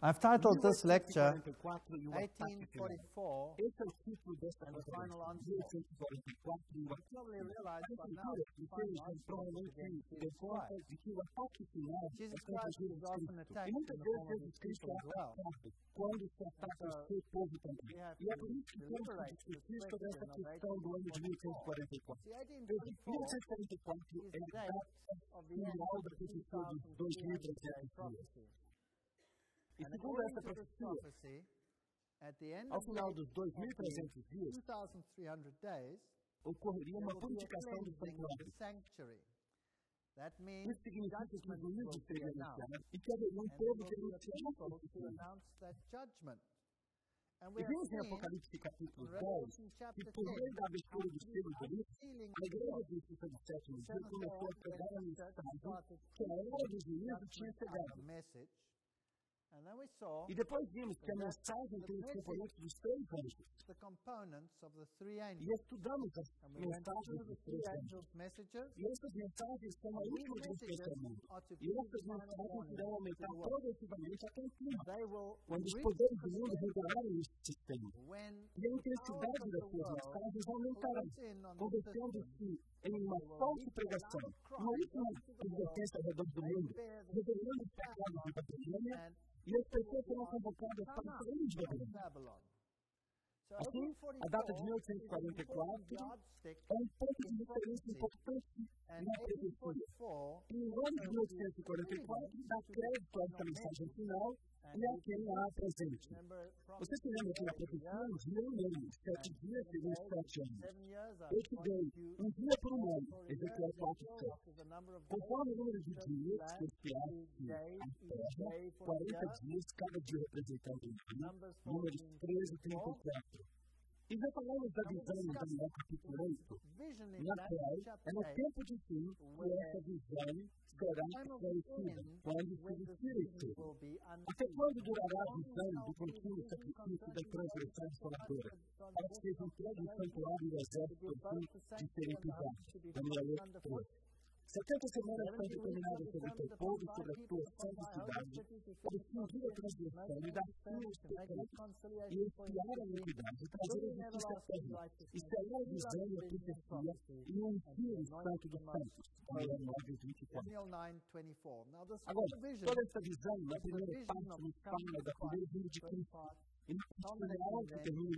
I've titled this lecture 1844 esse é o título desta and the conferência, final answer. 1844, You probably realize by now Escritura, that the final vocês answer provavelmente is se dê conta de que o ataque final é Jesus contra Christ Jesus is often Cristo. attacked E muitas in the vezes form of Jesus his Cristo people é as well. atacado quando se ataca o seu povo também. we have E é to por isso que temos que deliberate discutir this sobre essa question of questão do ano de 1844. See, Veja, 1844 is é the a date data of the end final of da the profecia de 2,300 day 2300 dias. prophecy. E And segundo according essa to this profecia, prophecy, at the end ao of the final dos 2.300 dias, 2,300 days, ocorreria there uma will be a purificação do cleansing of the santuário. sanctuary. That means Isso significa que o judgment juízo will be seria announced. anunciado e que haveria um And there povo will que be a anunciaria people esse to juízo. announce that judgment. And E we have vimos em seen Apocalipse capítulo in 10 Revelation que chapter por meio da 10 abertura do selo do livro, sealing a igreja de Cristo do sétimo dia começou a pegar no estado que a hora do juízo tinha chegado. message. And then we saw E depois vimos que a mensagem tem os componentes dos três anjos. the components of the three E angels. estudamos as And we went mensagens through the dos three três anjos. angels' messages. E essas mensagens são a These última do messages Testamento. are to E give essas the final mensagens warning irão to aumentar the world. progressivamente até o clima, They will quando os reach poderes do the mundo state regularem este sistema. when E a the intensidade powers of das the suas world mensagens aumentará, close in on the convertendo-se system. em uma falsa pregação, uma última advertência ao redor do mundo, revelando os pecados de Babilônia, And e as pessoas serão convocadas para sair de Babilônia. Babylon. So Assim, a data de 1844 é um ponto de referência importante and na profecia. 1844 E o ano de 1844 dá crédito a essa mensagem final e a quem a apresente. remember Você se lembra que na profecia um dia e um ano, 7 dias seriam 7 anos. 7 years Eu te dei um dia por um ano, Ezequiel 4:7. is the number of Conforme o número de dias que criaste a terra, 40 dias, cada dia representando um dia, números 13 e 34. E já falamos da visão em Daniel capítulo 8, vision in na qual Daniel é chapter no 8 tempo de fim que essa visão será esclarecida, quando se when the Espírito. vision will be Até unseen. quando durará a visão do contínuo sacrifício da transgressão desoladora, para que seja entregue o santuário e o exército por fim de serem pisados? Daniel 8:13. 70 semanas estão determinadas sobre o teu povo e sobre a tua santa cidade, para extinguir a transgressão e dar fim aos pecados, e expiar a iniquidade, e trazer a justiça à terra, e sellar a visão e a profecia, e ungir o santo dos santos. Daniel 9:24. Daniel 9:24. Now this Agora, vision toda essa visão, na primeira parte, nos fala da primeira vinda de Cristo, e na parte final, que termina em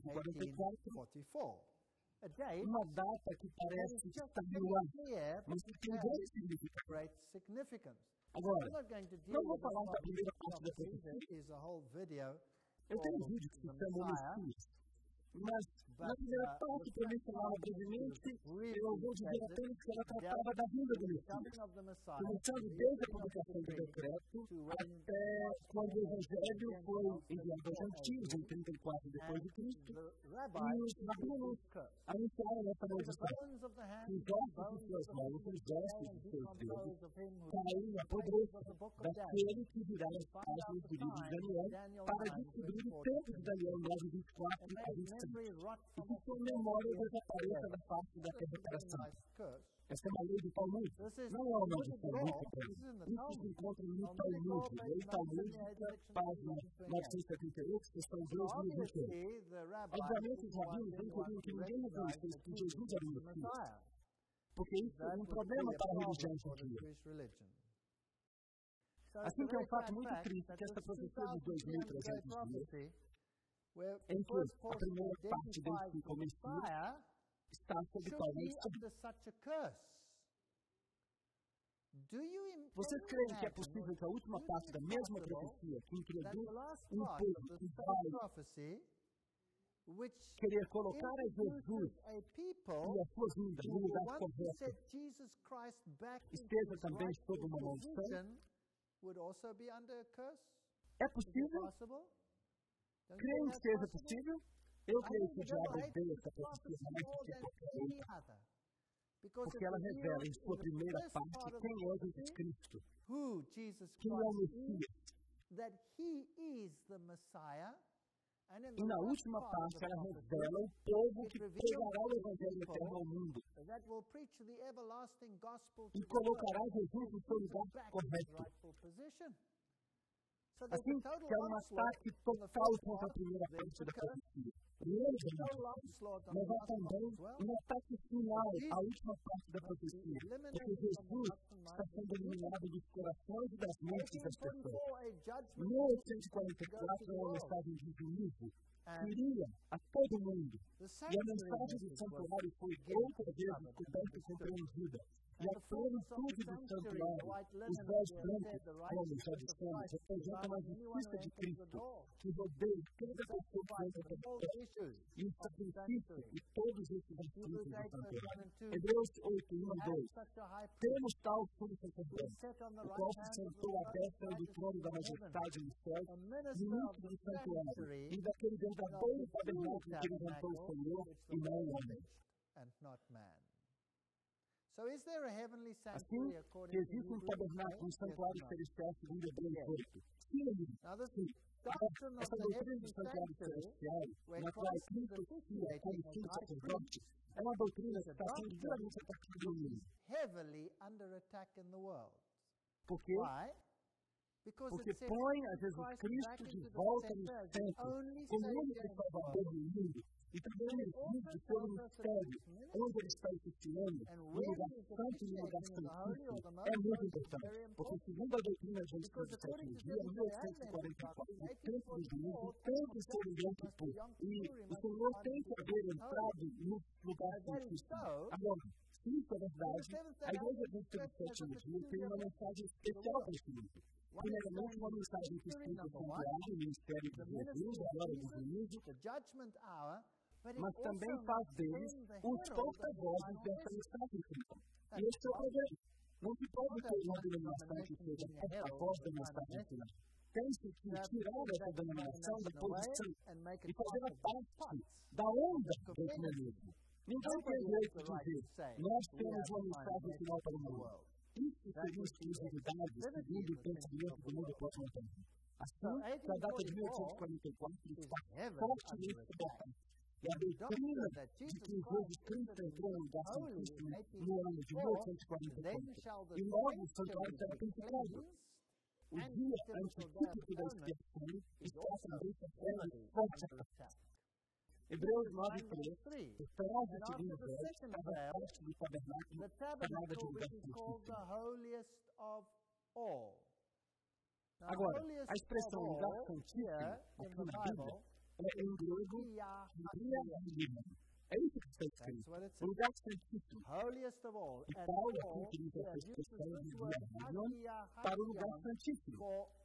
1844, 1844. A date uma data que that parece is just estar very no ar, clear, mas but que tem has grande significado. great significance. Agora, I'm not going to deal não vou with this falar da primeira prophecy. parte da There profecia. is a whole video Eu tenho um called vídeo que se The chama O Messiah, Messias, mas na primeira parte, para mim falar brevemente, eu vou dizer apenas que ela tratava da vinda do Messias, coming of the Messiah, começando desde a publicação do decreto até quando o Evangelho foi enviado aos gentios em 34 depois de Cristo, the e rabbis os rabinos curse. anunciaram essa The maldição. bones of the hand, Os the ossos de bones suas of the mãos, os ossos and de seus dedos, decompose of him who caem e apodreçam of the book of Daniel. daquele que virá as páginas do livro de Daniel para descobrir o tempo de Daniel 9:24 And a may his 25. memory rot E from que off sua the memória face of the desapareça earth. da face da terra para This is a sempre. nice curse. Essa é uma lei do Talmud. This is Não é uma the maldição law. muito This is in grande. the Isso se Talmud. encontra no Talmudic Talmud, law, lei page talmúdica, 978, página 978, questão So 2021. obviously, the rabbis Obviamente, os didn't want rabinos não anyone queriam to que ninguém recognize reconhecesse that que Jesus Jesus was era o the Messias, Messiah. porque isso That é um would problema be a para a problem religião for the judia. Jewish religion. So Assim it's que é a um very fato sad muito fact triste that que esta this profecia de 2,300 day 2.300 dias, prophecy, where em the que first a portion primeira parte identifies identifica o the Messias, Messiah, está sob should tal be missão. under such a curse. Do you Vocês can you creem que é imagine, possível que a última do you parte think da it's mesma possible profecia que that introduz the last um part povo of the que same vai prophecy, which querer colocar a Jesus introduces a people e a sua vinda who no lugar want to correto set Jesus Christ back into esteja his também rightful sob uma maldição? position, would also be under a curse? É Is it possível? possible? Don't you Creio think que that's seja possible? possível? Eu I creio think que o the devil diabo hates odeia this essa profecia prophecy mais do more que than qualquer any outra, other. Because porque it ela revela em reveals sua in the primeira first parte part of quem the é Jesus prophecy Cristo, who Jesus quem é o Christ is, Messias. that he is the Messiah, and in E the na last última part of parte the ela prophecy, revela o povo it que reveals pregará o to the Evangelho people eterno ao mundo that will preach the everlasting gospel to e the colocará world, Jesus no seu lugar back in his correto. rightful position. So Assim, que é um ataque total contra a primeira parte da profecia. Mas há também um ataque final à última parte da profecia, porque Jesus está sendo eliminado dos corações e das mentes das pessoas. Em 1844 é uma mensagem de juízo que iria a todo mundo. E a mensagem do santuário foi outra vez descoberta e compreendida. E a plenitude do santuário, os véus brancos, como já dissemos, representam a justiça de Cristo, que rodeia toda a pessoa que entra pela fé, e o sacrifício e todos esses assuntos do santuário. Hebreus 8, 1 a 2. Temos tal sumo sacerdote, o qual se sentou à destra do trono da majestade no céu, ministro do santuário, e daquele verdadeiro tabernáculo que levantou o Senhor, e não o homem. Assim, existe um tabernáculo, um santuário celestial segundo Hebreus 8. Sim. Essa doutrina do santuário celestial, na qual Cristo é como sumo sacerdote, é uma doutrina que está sendo duramente atacada no mundo. Por quê? Porque põe a Jesus Cristo de volta no centro, como único salvador do mundo, e também exige ser um mistério, onde ele está existindo, no lugar santo e no lugar santíssimo. É muito importante, porque segundo a doutrina de Jesus do século dia, em 1844, o templo de Deus, o templo ser o Yom Kippur, e o Senhor tem que haver entrado no lugar santíssimo. Agora, se isso é verdade, a Igreja Adventista do sétimo dia tem uma mensagem especial para esse mundo. Primeiramente, uma mensagem que explica o santuário, o ministério de Jesus, a hora do juízo, mas também faz deles os porta-vozes dessa mensagem final. E esse é o problema. Não se pode ter uma denominação que seja porta-voz da mensagem final. Tem-se que tirar essa denominação da posição e fazer a parte da onda do ecumenismo. Ninguém tem direito de dizer, nós temos uma mensagem final para o mundo. Isso seria exclusividade segundo o pensamento do mundo pós-moderno. Assim, que a data de 1844 está fortemente suportada. E a doutrina de que Jesus Cristo entrou no lugar santíssimo no ano de 1844, e logo o santuário será purificado. O dia antitípico da expiação está também sofrendo forte ataque. Hebreus 9:3, o traje de linho velho estava parte do tabernáculo chamada de lugar santíssimo. Agora, a expressão lugar santíssimo, aqui na Bíblia, é em grego, é isso que está escrito. O lugar santíssimo. E Paulo aqui utiliza essa expressão de para o lugar santíssimo.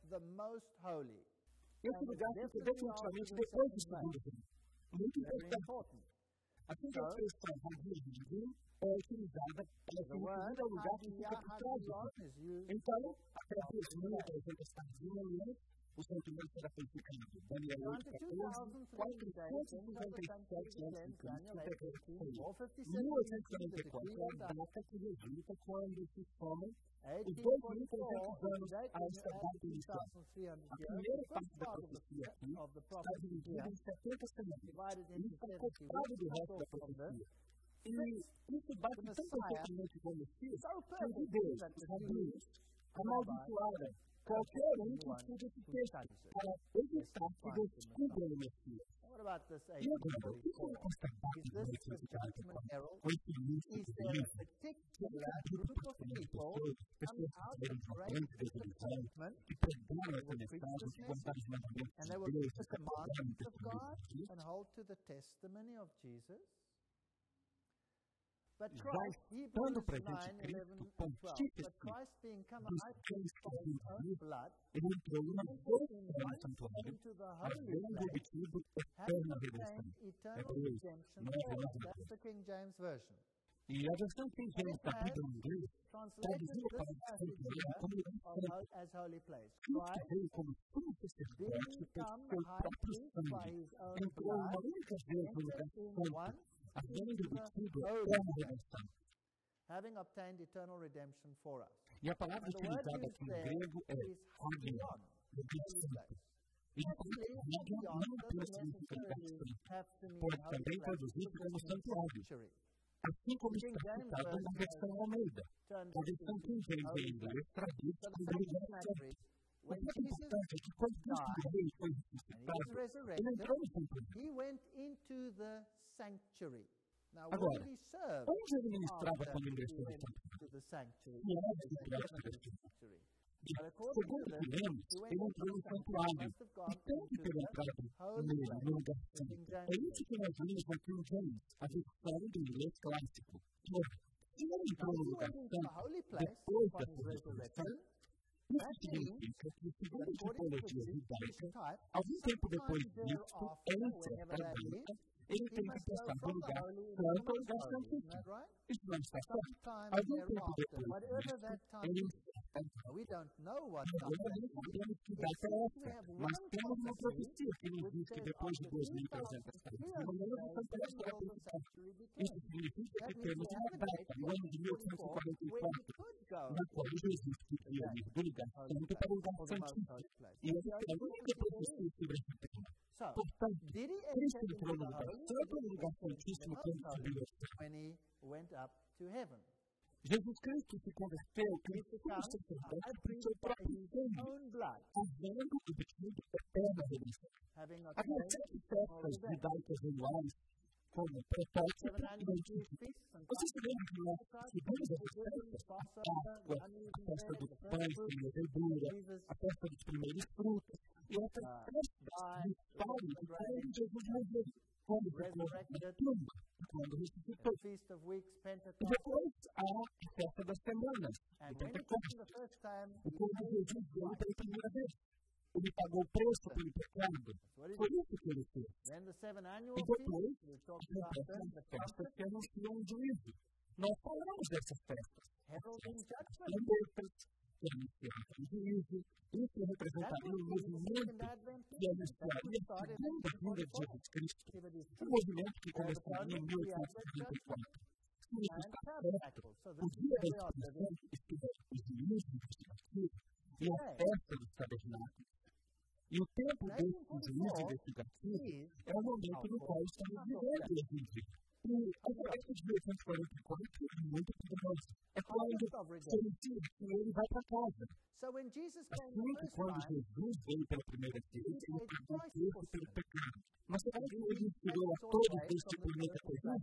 Esse lugar fica definitivamente depois do segundo tempo. Muito importante. Assim que a expressão radia de divino é utilizada para definir o lugar que fica por trás do tempo. Então, aquela pessoa que apresenta esta divina, o santuário será purificado. Daniel 8:14, 457 anos de Cristo, declara que foi 1844 é a data que resulta quando se somam os 2.300 anos a esta data inicial. A primeira parte da profecia aqui está dividida em 70 semanas. Isso está cortado do resto da profecia. E isso bate tão perfeitamente com o Messias que os judeus, os rabinos, amaldiçoaram qualquer um que estude esse texto para evitar que descubram o Messias. E agora, o que foi constatado em 1844 com esse início do livro? Que abriu para as pessoas que tiveram importante desde o Israel, que pregaram essa mensagem, que guardaram os mandamentos de Deus, que acordaram o testemunho de Jesus. Já estando presente Cristo, pontífice dos crentes ele entrou uma vez no santuário, havendo obtido eterna redenção. Hebreus 9:11. E a versão que James está pedindo em inglês traduzida para o santuário como lugar santo. Cristo veio como sumo sacerdote por seu próprio sangue. Entrou uma única vez no lugar santo, havendo obtido eterna redenção. E a palavra utilizada aqui no grego é hagion, lugar santo. E de fato, hagion não apenas significa lugar santo, pode também traduzir como santuário, assim como está citado na versão Almeida. A versão King James em inglês traduz como lugar santo. O fato importante é que quando Cristo morreu e foi ressuscitado, ele entrou no templo. he went into the sanctuary. Now, Agora, where did he serve onde ele ministrava quando ingressou no templo? to the sanctuary? E era de sanctuary. Segundo o que lemos, ele entrou no santuário. E tanto que ele entrava nele, no lugar santo. É isso que nós vimos no King James, a versão do inglês clássico. Se ele entrou no lugar santo, depois da sua ressurreição, isso significa que, segundo a tipologia judaica, algum tempo depois disso, entre esta data, ele tem que passar do lugar santo ao lugar santíssimo. Isso não está certo. Algum tempo depois disso, ele we don't know what agora não sabemos que data é essa, mas temos uma profecia que nos diz que depois de 2.300 anos, no meio do santuário será purificado. Isso significa que temos uma data, no ano de 1844, na qual Jesus podia ir do lugar santo para o lugar santíssimo. E essa é a única profecia sobre esse tema. Portanto, Cristo entrou no lugar santo ou no lugar santíssimo quando subiu ao céu. Jesus Cristo se converteu como sacerdote por seu próprio sangue, fazendo o pedido eterno da redenção. Havia 7 festas judaicas anuais, como protótipo e antítipo. Vocês se lembram que nós estudamos essas festas? A Páscoa, a festa dos pães sem levedura, a festa dos primeiros frutos, e essas festas disparam de quando Jesus morreu, quando ficou na tumba, quando ressuscitou. E depois há a festa das semanas, o Pentecostes, e quando Jesus veio pela primeira vez. Ele pagou o preço pelo pecado. Foi isso que ele fez. E depois, acontecem as festas que anunciam o juízo. Nós falamos dessas festas. Lambetas, que anunciavam o juízo. Isso representaria um movimento que anunciaria a segunda vinda de Jesus Cristo. Um movimento que começaria em 1844. Se isso está certo, o dia da expiação, isto é, o juízo investigativo, e a festa dos tabernáculos. E o tempo desse juízo investigativo é o momento no qual estamos vivendo hoje em dia. E a festa de 1844 é muito poderosa. É quando se inicia que ele vai para casa. Assim que quando Jesus veio pela primeira vez, ele pagou o preço pelo pecado. Mas será que ele inspirou a todos deste planeta terreno?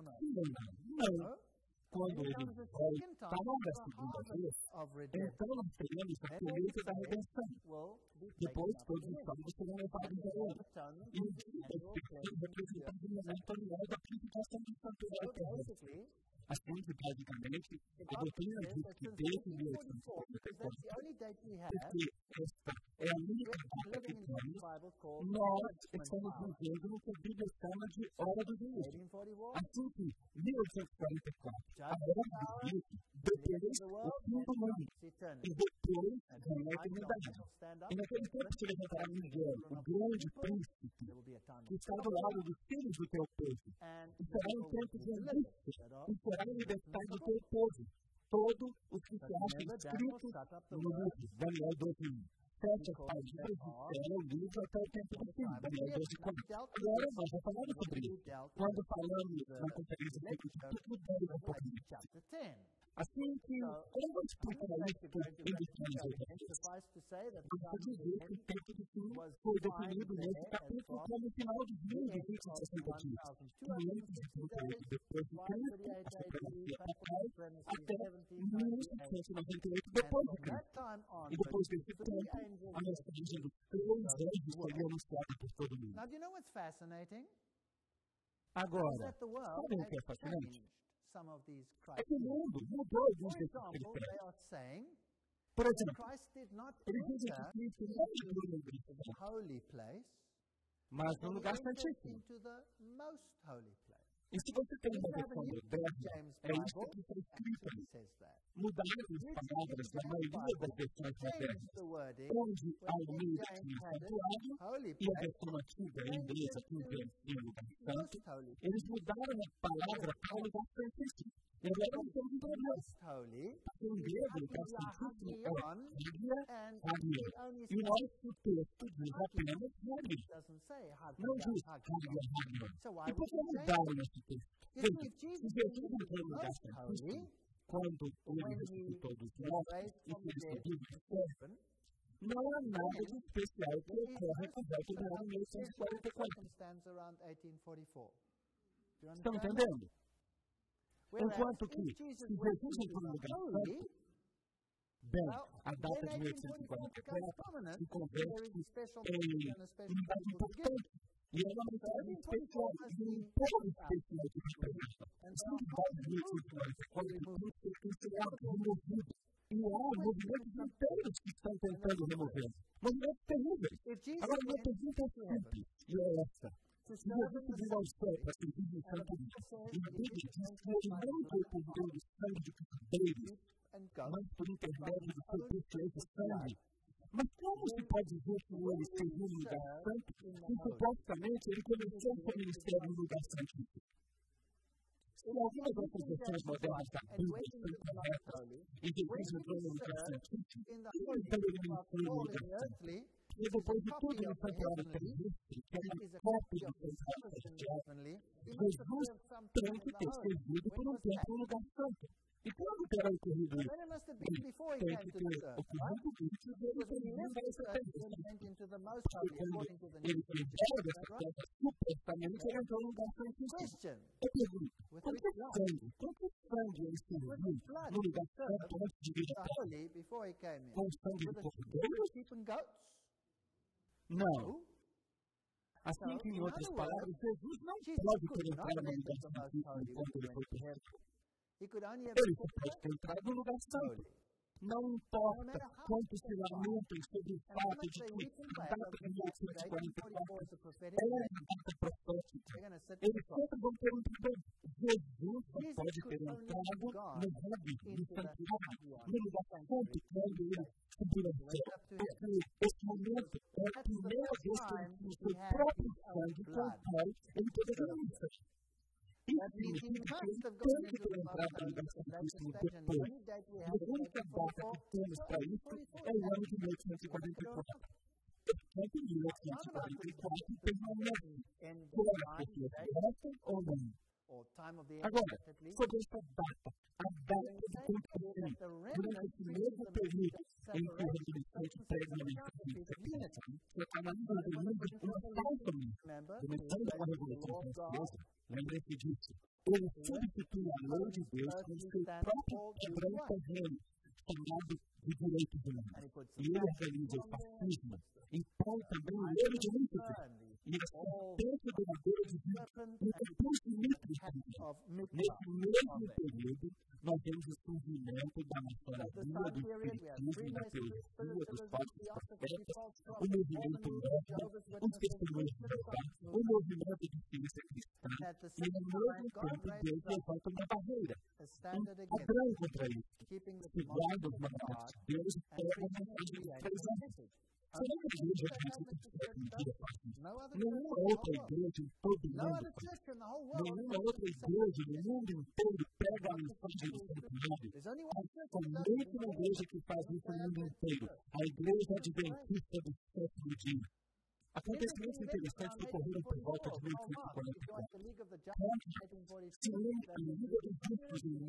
Não. Quando ele voltar da segunda vez, então nós teremos a colheita da redenção. Depois, todos os salvos serão levados a ele. E o dia da expiação representa o momento anual da purificação do santuário terrestre. Assim que, basicamente, a doutrina diz que desde 1844, porque esta é a única data que temos, nós estamos vivendo no que a Bíblia chama de Hora do Juízo. Assim que, 1844, a Hora do Juízo, depois o fim do mundo, e depois vem a eternidade. E naquele tempo se levantará Miguel, o grande príncipe, que está do lado dos filhos do teu povo, e será um tempo de angústia, e será libertado do teu povo, todos os que se acham inscritos no livro, Daniel 12:1. Fecha as páginas e espera o livro até o tempo do fim, Daniel 12:4. Agora nós já falamos sobre isso, quando falamos na conferência do capítulo 10 do Apocalipse. Assim que, como eu vou explicar isso em detalhes outra vez, basta dizer que o tempo do fim foi definido nesse capítulo como o final de 1260 dias, 538 depois de Cristo, a supremacia papal, até 1798 depois de Cristo. E depois desse tempo, a mensagem dos 3 anjos seria anunciada por todo mundo. Agora, sabem o que é fascinante? É que o mundo mudou alguns desses critérios. Por exemplo, eles dizem que Cristo não entrou no lugar, mas no lugar santíssimo. E se você tem uma versão moderna, é isso que está escrito ali. Mudaram as palavras na maioria das versões modernas, onde há um meio de santuário e a versão antiga em inglês, aqui em lugar santo, eles mudaram a palavra para o lugar santíssimo. E agora nós temos um problema. Porque em grego, o lugar santíssimo é Hagia. E o nosso texto diz apenas Hagia. Não diz Hagia. E por que mudaram esse texto? Veja, se Jesus entrou no lugar santíssimo, quando ele ressuscitou dos mortos e que ele subiu do céu, Não há nada de especial que ocorre apesar do ano 1844. Estão entendendo? Enquanto que, se Jesus entrou no lugar santo, bem, a data de 1844 se converte em um dado importante. E é uma mensagem especial, e um povo especial que representa. São os dados de 1844 que têm que ser cancelados, removidos. E há movimentos inteiros que estão tentando remover. Movimentos terríveis. Agora, minha pergunta é simples, e é essa. Se Jesus subiu ao céu para servir no santo Deus, e a Bíblia diz que ele não foi por meio do sangue de cordeiros, mas por intermédio do seu precioso sangue. Mas como se pode dizer que ele serviu no lugar santo, se supostamente ele começou o seu ministério no lugar santíssimo? Se algumas outras versões modernas da Bíblia estão corretas, e Jesus entrou no lugar santíssimo, então ele não foi no lugar santo? E depois de tudo no santuário terrestre, que é uma cópia do santuário celestial, Jesus tem que ter servido por um tempo no lugar santo. E quando terá ocorrido isso? Tem que ter ocorrido isso e ele tem vindo a essa terra. Porque quando ele foi embora dessa terra, supostamente ele entrou no lugar santíssimo. Eu pergunto, com que sangue ele serviu no lugar santo antes de vir à terra? Com o sangue de cordeiros? Não. Assim que, em outras palavras, Jesus não pode ter entrado no lugar santíssimo enquanto ele foi terrestre. Ele só pode ter entrado no lugar santo. Não importa quanto se lamentem sobre o fato de que a data de 1844 é uma data profética. Eles sempre vão ter um problema. Jesus só pode ter entrado no Rabi, no santuário, no lugar santo, quando ele subiu ao céu. Porque esse momento é a primeira vez que ele tinha o seu próprio sangue com o qual ele poderia vencer. Isso significa que ele tem que ter entrado no lugar santíssimo depois. A única data que temos para isso é o ano de 1844. Portanto, em 1844 permanece. Quer as pessoas gostam ou não? Agora, sobre essa data, a data do acontecimento, durante esse mesmo período em que o remanescente prega a mensagem de Cristo, que está na língua do mundo, uma falsa começando com a Revolução Francesa, lembre-se disso, ele substitui a lei de Deus com o seu próprio padrão terreno, chamado de direitos humanos. E ele organiza o fascismo, e põe também o erro de Lúcifer, e a sentença duradoura de vida, e o concurso também. Nesse mesmo período, nós vemos o surgimento da maçonaria, do espiritismo, da teologia, dos falsos profetas, o movimento médico, os testemunhos de Jeová, o movimento de ciência cristã, e ao mesmo tempo Deus levanta uma barreira, um padrão contra isso, que guarda os mandamentos de Deus e pega a mensagem dos 3 anos. Será que a igreja adventista um dia faz isso? Nenhuma outra igreja em todo o mundo faz isso. Nenhuma outra igreja no mundo inteiro prega a mensagem do santuário. Há somente uma igreja que faz isso no mundo inteiro. A igreja adventista do sétimo dia. Acontecimentos interessantes que ocorreram por volta de 1844. Se une a Liga dos Justos em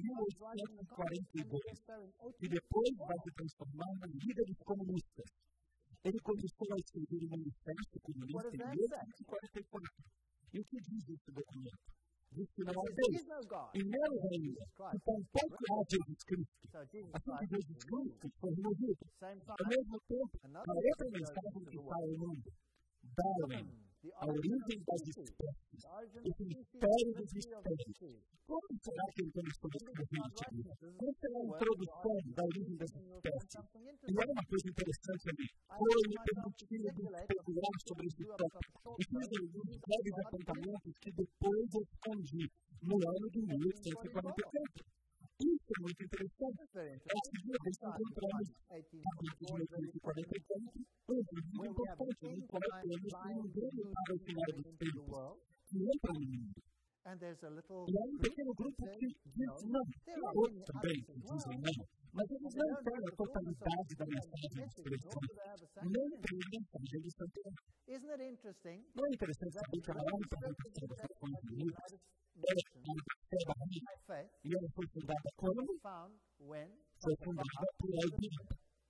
1842 e depois vai se transformar na Liga dos Comunistas. Ele começou a escrever um manifesto comunista em 1844. E o que diz esse documento? Diz que não há Deus. E menos ainda, que tampouco há Jesus Cristo. Assim que Jesus Cristo foi removido. Ao mesmo tempo, a outra mensagem que está ao mundo. Darwin, a origem das espécies, esse mistério dos mistérios. Como será que ele começou a escrever este livro? Como será a introdução da origem das espécies? E olha uma coisa interessante ali. Foi-me permitido especular sobre esse tópico e fiz alguns breves apontamentos que depois eu escondi no ano de 1844. Isso é muito interessante. É a segunda vez que encontramos a data de 1844, um livro muito importante, no qual temos um grande para o final dos tempos, que entra no mundo. E há um pequeno grupo que diz não, e há outros também que dizem não, mas eles não têm a totalidade da mensagem dos 3 anos, nem têm a mensagem do santuário. Não é interessante saber que a maior parte das tradições unidas é a fé da Bíblia, e ela foi fundada quando? Foi fundada por Albino.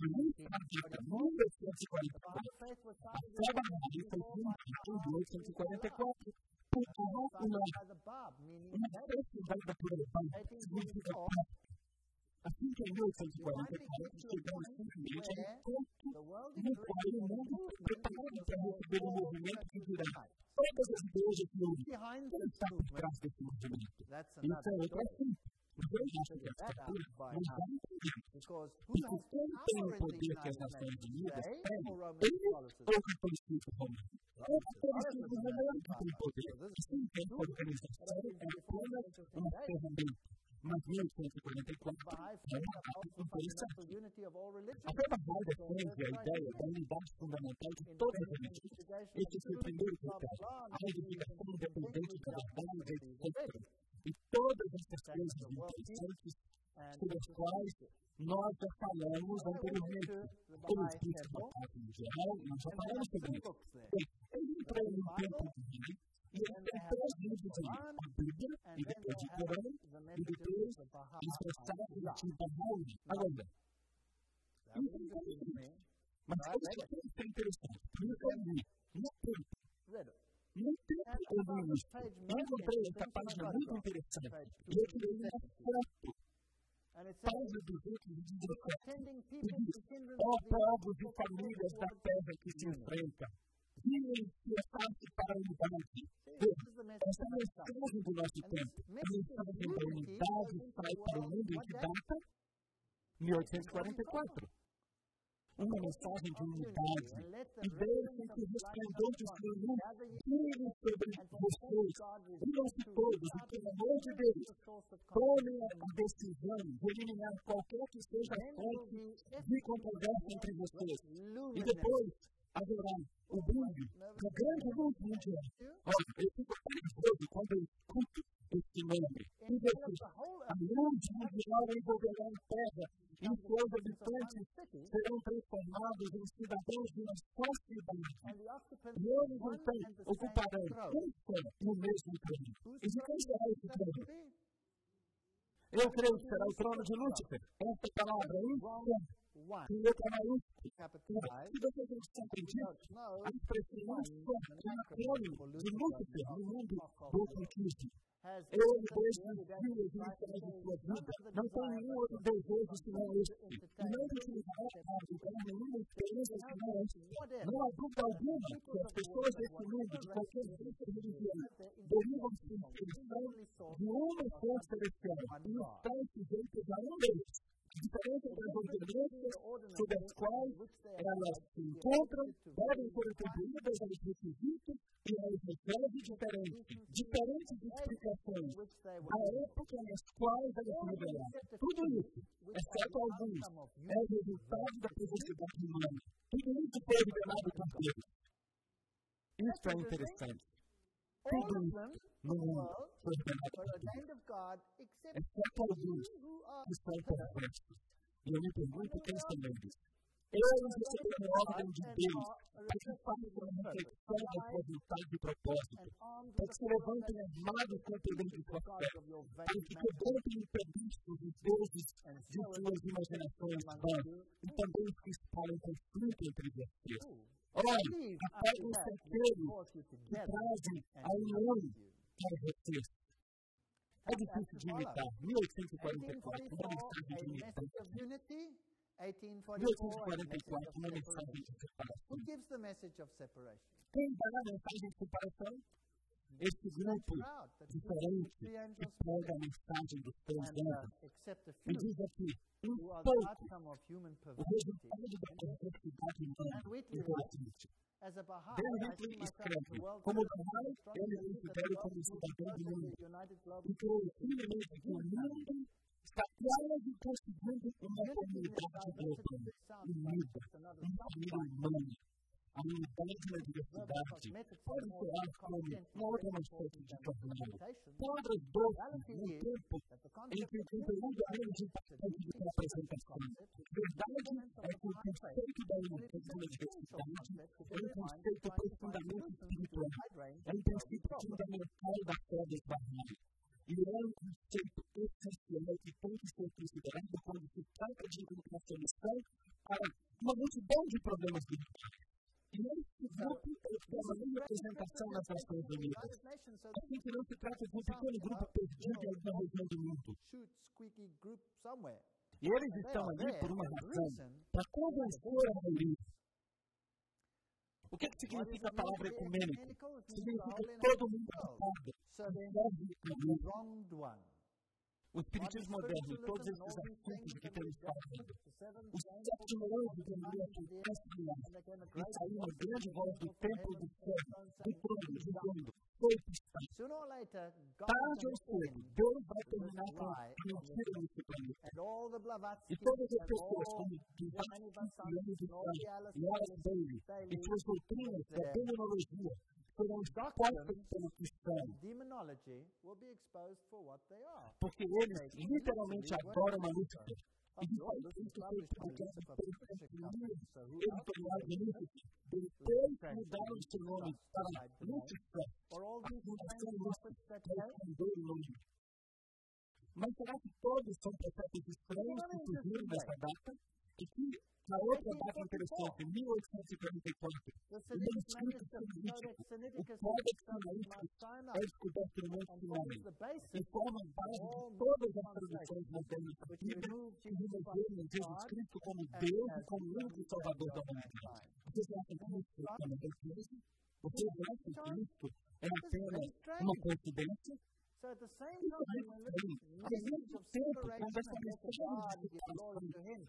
política na data 1844. A fé bahá'í foi fundada em 1844 por uma espécie dada por Bab, que significa pacto. Assim que em 1844 chegamos finalmente a um ponto no qual o mundo foi preparado para receber um movimento que dirá todas as igrejas do mundo. Quem está por trás desse movimento? Isso é outro assunto. Mas eu acho que a escritura nos dá um entender. Porque quem tem o poder que as Nações Unidas têm, ele ou o catolicismo romano? É o catolicismo romano que tem poder. Assim, tem a organização é apenas uma ferramenta. Mas 1844 é uma data interessante. A fé bahá'í defende a ideia da unidade fundamental de todas as religiões. Esse é o seu primeiro critério. A edificação independente da verdade, etc. E todas essas coisas interessantes sobre as quais nós já falamos anteriormente. Como explica a parte em geral, nós já falamos sobre isso. Bem, ele entrou num tempo de vida e ele tem 3 livros ali. A Bíblia, e depois de Corão, e depois os respostas de Bahá'í. Agora, isso é interessante. Mas isso é interessante. Isso é no tempo. No tempo eu vi isso. Eu encontrei essa página muito interessante. E eu tirei uma foto. Página 217. E diz: ó povos e famílias da terra que se enfrentam, unir-se para a unidade. Essa é a mensagem do nosso tempo. A mensagem da unidade sai para o mundo em que data? 1844. Uma mensagem de unidade. E deixem que o resplendor do seu mundo brilhe sobre vocês. Unam-se todos e, pelo amor de Deus, tomem a decisão de eliminar qualquer que seja a fonte de controvérsia entre vocês. E depois haverá o brilho da grande luz mundial. Olha, eu fico nervoso quando eu escuto esse nome. E depois, a luz mundial envolverá a terra e seus habitantes serão transformados em cidadãos de uma só cidade. E eles, então, ocuparão um só e o mesmo trono. E de quem será esse trono? Eu creio que será o trono de Lúcifer. Esta palavra, em letra maiúscula. Se vocês não estão entendidos, a expressão é um acrônimo de Lúcifer no mundo do ocultismo. Ele, desde os dias iniciais de sua vida, não tem nenhum outro desejo senão este. E não utilizará para nenhuma experiência senão esta. Não há dúvida alguma que as pessoas desse mundo, de qualquer tipo de religião, derivam-se de inspiração de uma fonte celestial e estão sujeitos a um deles. Diferente das ordenanças sobre as quais elas se encontram, devem ser atribuídas aos requisitos e aos reservas diferentes de explicações da época nas quais elas se revelaram. Tudo isso, exceto alguns, é o resultado da perversidade humana. Tudo isso foi revelado por Deus. Isso é interessante. Tudo isso no mundo foi revelado por Deus. Exceto alguns que são perversos. E eu me pergunto quem são eles. Eles receberam a ordem de Deus para que façam uma reflexão da sua vontade e propósito, para que se levantem armados com o poder de sua fé, para que quebrantem impedidos os deuses de suas imaginações vãs e também os que espalham conflito entre vocês. Olha, apagam os certeiros que trazem a união para vocês. É difícil de imitar. 1844, uma mensagem de unidade. 1844, uma mensagem de separação. Quem dá a mensagem de separação? Este grupo diferente que prega a mensagem dos 3 anos. E diz aqui, um pouco, o resultado da complexidade humana interessante. Ben Hinckley escreve, como Bahá'í, eu me considero como cidadão do mundo. E creio firmemente que o mundo está quase conseguindo uma comunidade global, unida, uma família humana. A unidade na diversidade pode soar como uma outra manchete de jornal. Palavras doces no tempo em que o conteúdo é menos importante do que a apresentação. Verdade é que o conceito da unidade na diversidade é um conceito profundamente espiritual. É um princípio fundamental da fé dos Bahá'í. E é um conceito essencial que tem que ser considerado quando se trata de encontrar solução para de problemas globais. E esse grupo tem uma representação nas Nações Unidas. Assim que não se trata de um pequeno grupo perdido em alguma região do mundo. E eles estão ali por uma razão, para convencer a maioria. O que significa a palavra ecumênico? Significa todo mundo acorda. O espiritismo moderno e todos esses assuntos que temos falado. O sétimo anjo deveria transformar e sair uma grande voz do templo do céu, do trono, dizendo: foi postado. Tarde ou cedo, Deus vai terminar com a mentira nesse planeta. E todas as pessoas, como Blavatsky, e Alice Bailey, e suas doutrinas da demonologia, serão expostas pelo cristão. Porque eles literalmente adoram a Lúcifer. E depois isso foi publicado pelo editorial de Lúcifer. Depois mudaram o seu nome para Lúcifer, a fundação Lúcifer, para esconder o nome. Mas será que todos são profetas estranhos que surgiram nessa data? E que na outra data interessante, em 1844, o manuscrito sinaítico, o Códex Sinaítico, é descoberto no Monte Sinai, e forma base de todas as tradições modernas da Bíblia que revelam Jesus Cristo como Deus e como único Salvador da humanidade. Vocês acham que isso é uma coincidência? Vocês acham que isso é apenas uma coincidência? So at the same time, when millions of separations of God give glory to Him,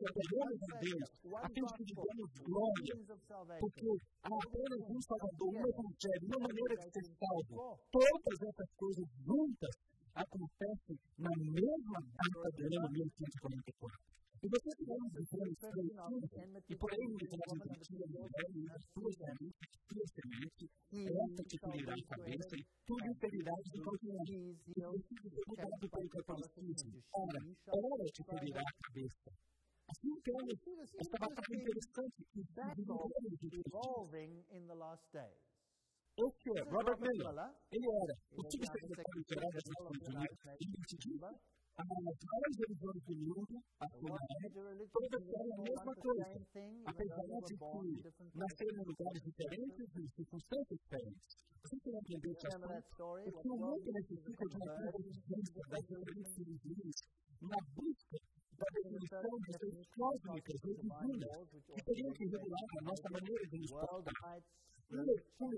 millions of salvation. Porque há apenas um Salvador, um Evangelho, uma maneira de ser salvo. Todas essas coisas juntas acontecem na mesma data do ano 1844. E você que vai dizer e por aí me traz uma mentira de velho, as suas sementes, suas sementes, essa te ferirá a cabeça e tudo inferirás de qualquer um. E preciso ter cuidado pelo catolicismo. Ora te ferirá a cabeça. Assim temos esta batalha interessante que evolving in the last days. Esse é Robert Miller. Ele era o subsecretário-geral das Nações Unidas e decidiu as várias religiões do mundo, todas eram a mesma coisa, apesar de que nasceram em lugares diferentes e circunstâncias diferentes. Você tem que entender esse assunto? O que o mundo necessita de uma convergência das diferentes religiões na busca da definição de leis cósmicas ou divinas que teriam que regular a nossa maneira de nos portar. É isso que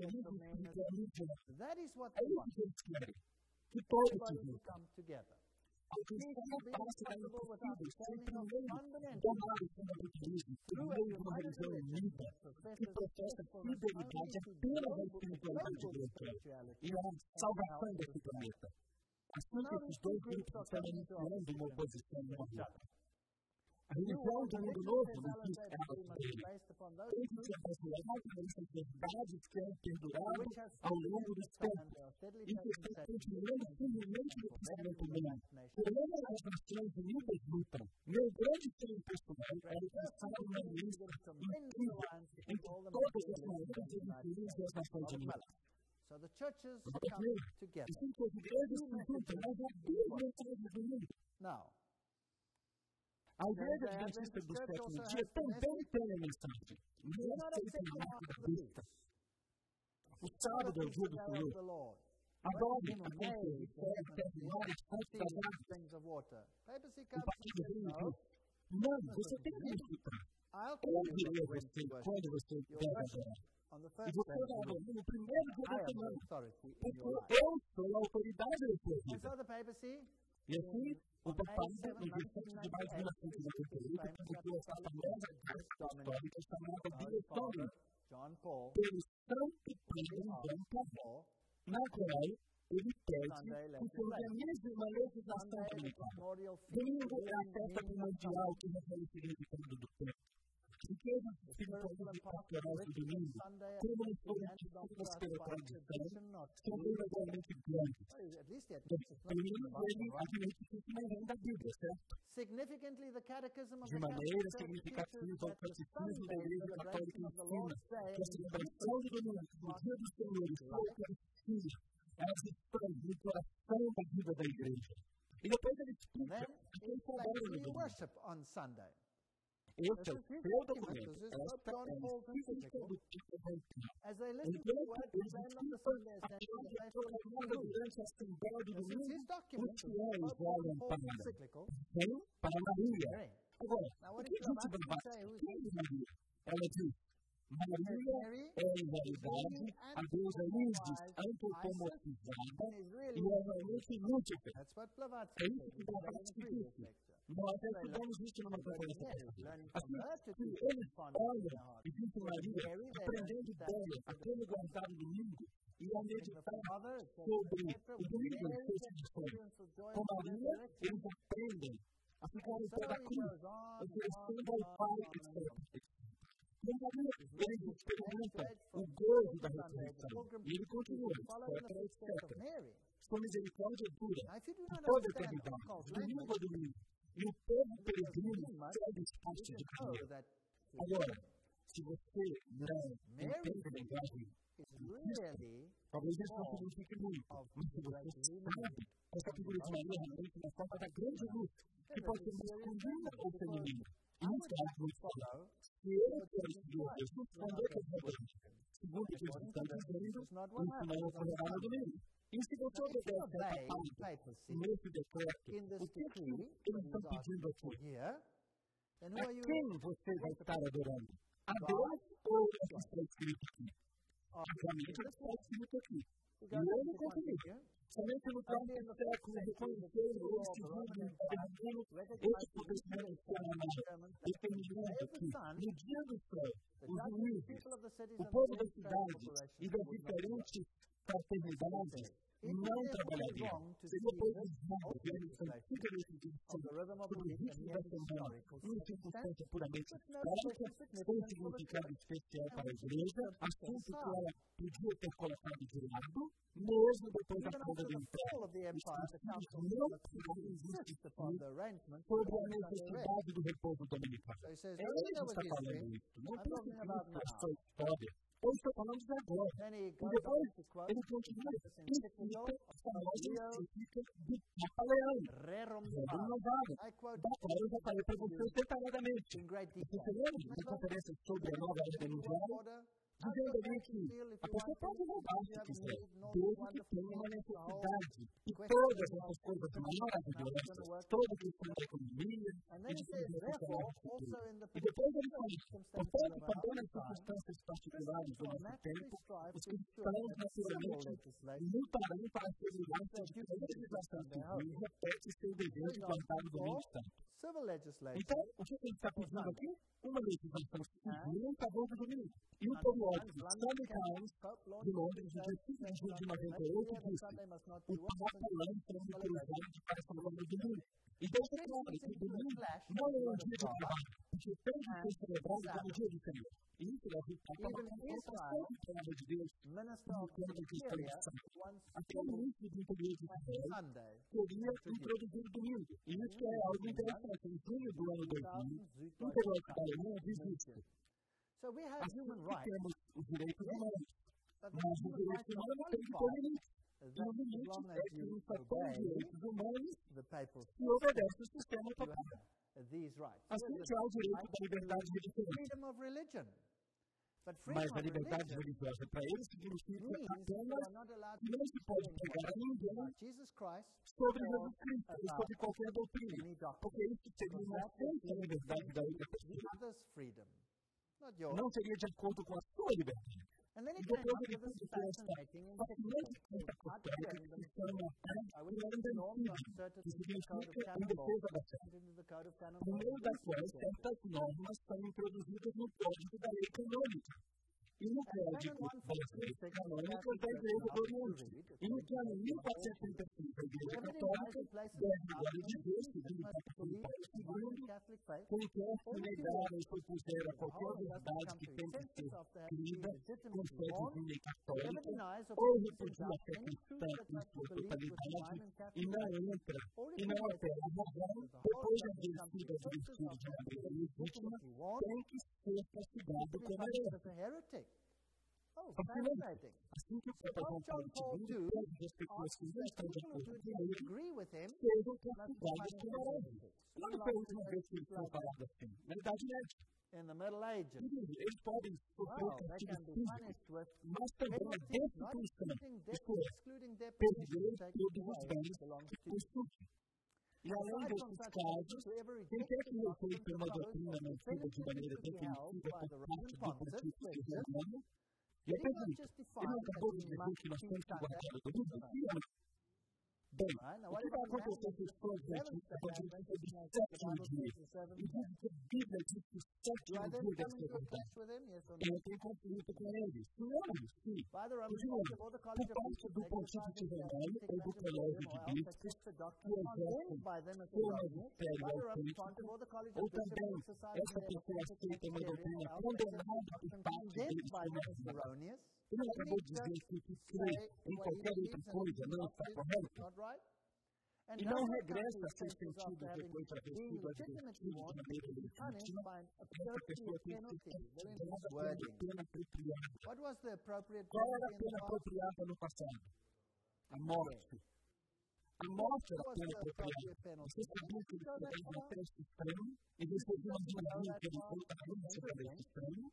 eles querem. Que todos se juntam. Alcançar a face da impossível, sem primeiro domar o fundamentalismo por meio de uma religião unida que professa fidelidade apenas à espiritualidade do Evangelho e à salvação desse planeta. Assim que esses dois grupos estão iniciando uma oposição nova. A religião do mundo novo não diz ela dele. Ele se baseado nessas verdades que é perdurado ao longo dos tempos e que está continuando firmemente no pensamento humano. Por onde as Nações Unidas lutam, meu grande sonho pessoal é alcançar uma lista incrível entre todas as maneiras de influir as Nações Unidas. So the churches come together. Assim que as igrejas se juntam, mas há duas mensagens do mundo. Now, a Igreja Adventista do Sétimo Dia também tem a mensagem. Não aceita nada da besta. O sábado é o dia do Senhor. Adore a Deus e quer terminar as fontes das águas. O partido vem e diz: não, você tem que escutar. Eu direi a você quando você deve adorar. E você vai adorar no primeiro dia da semana. Porque eu sou a autoridade do povo. E assim, o papado, no dia 7 de maio de 1998, publicou essa famosa carta histórica chamada Bíblia pelo Santo Padre João Paul, na qual ele pede que seja a mesma legislação comunitária. Domingo é a festa primordial que refere o significado do tempo. Riqueza espiritual e pastoral do domingo, como nos foram instituídas pela tradição, são verdadeiramente grandes. Pelo menos ele admite que isso não vem da Bíblia, certo? De maneira significativa, o catecismo da Igreja Católica ensina que a celebração do domingo, o dia do Senhor e sua Eucaristia, elas estão no coração da vida da Igreja. E depois ele explica que ele trabalha no domingo. Esse é o seu documento. Esta é a instituição do tipo rompido. Enquanto eles escutam a palavra proclamada durante a Assembleia do Domingo, os fiéis olham para Maria. Agora, o que diz Blavatsky? Quem é Maria? Ela diz: Maria é, em realidade, a deusa Isis antropomorfizada e é realmente Lúcifer. É isso que Blavatsky disse. Nós estudamos isso numa conferência. Assim, se eles olham e dizem Maria, aprendendo dela aquele guardado domingo, e a meditar sobre o domingo de sexta-feira. Com Maria, eles aprendem a ficar em pé da cruz, oferecendo ao Pai, etc. Com Maria, eles experimentam o gozo da ressurreição. E ele continua, etc. Sua misericórdia dura por toda a eternidade, de domingo a domingo. E o povo peregrino segue os passos de caminho. Agora, se você não entende a linguagem, talvez isso não signifique muito, mas se você sabe, essa figura de Maria realmente na forma da grande luz, que pode ser masculina ou feminina. E isso é muito claro. Se eu quero seguir a Jesus, quando é que eu vou ver? Segundo o que eles estão dizendo, isso não ocorrerá no domingo. E se você obedece a palavra nesse decreto, o que eles estão pedindo aqui? A quem você vai estar adorando? A Deus ou a que está escrito aqui? Obviamente, a que está escrito aqui. E eu não consegui. Somente no quarto século reconheceram este livro americano, este acontecimento determinando que, no dia do céu, os juízes, o povo da cidade e das diferentes fraternidades não trabalhariam. Seria pois os novos e eles são simplesmente sobre o ritmo da semana, uma circunstância puramente histórica, com um significado especial para a igreja, assunto que ela podia ter colocado de lado, mesmo depois da queda do Império. Os cristãos não poderiam insistir sobre a necessidade do repouso dominical. Ele está falando isso, não tem sentido a sua história. Eu estou falando de agora. E depois, ele continua e cita a famosa crítica de Napoleão, renovada, da qual eu já falei para vocês detalhadamente. Você lembra da conferência sobre a nova ordem mundial? Dizendo ali que a pessoa pode roubar se quiser, desde que tenha uma necessidade. E todas essas coisas maravilhosas, todas as questões da economia, e de desenvolver o futuro. E depois ele diz, portanto, também nas circunstâncias particulares do nosso tempo, os cristãos, naturalmente, lutarão para assegurar-se de que a legislação civil repete seu dever de guardar o domínio santo. Então, o que ele está pedindo aqui? Uma legislação civil em favor do domingo. E o periódico Sunday Times, de Londres, no dia 5 de julho de 98, disse: o Papa lança um cruzado para a favor do domingo. E deixa claro que o domingo não é um dia de trabalho, porque tem que ser celebrado como dia do Senhor. E isso é o que está falando a palavra de Deus, no tempo de cristão. Até o início do interior de Israel, queria introduzir o domingo. E isso é algo interessante. Em junho do ano 2000, o periódico da Alemanha diz isso. Assim que temos os direitos humanos, mas os direitos humanos têm que ter limite. E o limite é que os fatores direitos humanos se obedece ao sistema papal. Assim que há o direito da liberdade religiosa. Mas a liberdade religiosa para eles significa apenas que não se pode pregar a ninguém sobre Jesus Cristo ou sobre qualquer doutrina, porque isso seria uma aceita liberdade da outra pessoa. Não seria de acordo com a sua liberdade. E depois ele tudo que esta fascinante conta apostólica que se chama que significa em defesa da fé, por meio da qual certas normas são introduzidas no Código da Lei Canônica e no Código das Leis Canônicas da Igreja do Oriente. E no que ano 1435 a Igreja Católica deve glória de Deus, segundo o Papa Paulo II, quem quer se negar ou se opuser a qualquer verdade que tem que ser crida com fé divina e católica, ou repudia a fé cristã em sua totalidade e não entra e não opera a razão, depois de haver sido advertido de maneira legítima, tem que ser castigado como herege. fascinating. Assim que o So Papa what João John Paulo Paul II II pede que as pessoas asks que não that estão de people who acordo do com not ele agree with him sejam must be castigados punished por with ele. heretics. Quando foi a última vez que ele foi falado assim? Na Idade Média. In the Middle Ages. Eles podem sofrer They castigos can be físicos, punished with mas também a penalties, not destituição, isto é, excluding perder deposition, taking todos os away bens what belongs que to you. possuem. E além Aside from desses such casos, cases, whoever quem rejects quer que the gospel rejeite uma proposed doutrina or mantida de maneira definitively held definitiva by por the parte Roman do pontiff, pontífice Quintus, romano, e did eu not pergunto, just ele define não that acabou de we dizer must que nós keep temos que guardar Sunday? o domingo? Sim ou não? Bem, Right? Now, o what que about vai the acontecer Adventists? com os The Seventh adventistas Day quando eles Adventists, do like the sétimo Bible dia? says the seventh E day. diz que a Bíblia diz que o Do I sétimo then dia come deve ser into a guardado. clash with him? Yes or no? Eu tenho conflito com eles. Não, sim. By the Roman Continuando. pontiff or the Por College of parte Bishops do pontífice exercising romano their ou do management colégio them, de or else bispos accept the que doctrine condemned exercem by them as o erroneous, ministério by the Roman autêntico, pontiff or the College ou of Bishops também exercising essa their pessoa authentic aceita uma magisterium, doutrina or else accept condenada the por doctrine parte condemned deles by como them as erroneous. Ele não Didn't acabou he de dizer just que o que crê say em what he qualquer outra believes and coisa he não not está believe correto? not right? And E does não not come regressa to a ser his senses sentido after having depois de haver been sido legitimately advertido de warned maneira to be punished legítima. by an Essa appropriate pessoa tem que penalty. ser Very castigada nice pela wording. pena apropriada. What was the appropriate Qual era a penalty in pena the past? apropriada no passado? A morte. A morte era a What was pena the apropriada. appropriate penalty? Você sabia que eles Go that chegaram far? até esse extremo e recebiam um dinheirinho que eles voltariam a chegar a esse extremo?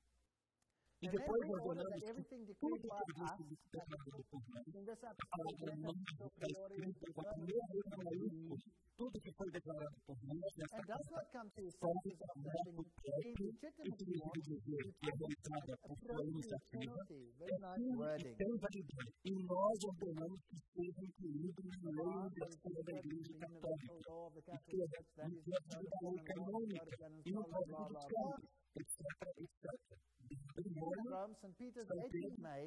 E And then depois we order ordenamos that que everything tudo decreed que by havia us, sido declarado por nós, in this a palavra apostolic não letter, está escrita com a primeira letra maiúscula. Tudo que foi declarado por nós nesta and does carta not come to his pode senses after tornar having o próprio been e legitimately significa warned dizer que é realizada por sua appropriate iniciativa. penalty. É Very nice aquilo que wording. tem validade. E nós ordenamos que seja incluído na lei universal da Igreja Católica. Law of the E Catholic que é Church, that is incluído the na lei canônica e no blah, Código blah, de blah, blah. Santos, etc, etc. Rome, St. Peter's, São 18 Pedro, May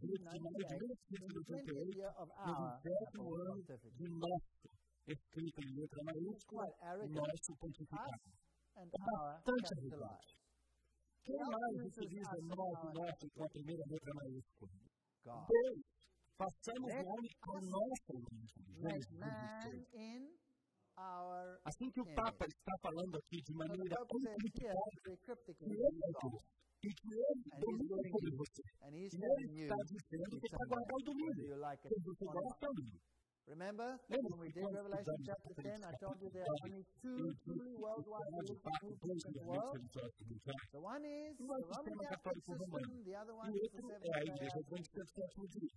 1898, 1998, in the 20th year of no our 20º ano pontificate. de nosso, escrito em letra maiúscula, Quite arrogant. nosso pontificado. Us and É our bastante capitalized. arrogante. Quem mais utiliza nosso com a primeira letra maiúscula? God. Deus. Façamos Let o homem a nossa imagem. Make man in our Assim que o image. Papa está falando aqui de So the maneira Pope says here, equivocada, very cryptically, que ele é God. Deus e que ele And he's domina doing sobre it. você. And he's E ele telling you está dizendo que é para guardar o domingo. whether you like it Se você or not. gosta ou não. Remember, Lembra when we que did quando Revelation estudamos chapter 10, I told you there capítulo are only two eu truly disse worldwide que de religious fato movements dois in the elementos world. religiosos mundiais. The one is Um the é o Roman sistema Catholic católico system, romano the other e one o is the outro é Seventh a Day Igreja Adventist. Adventista do sétimo dia.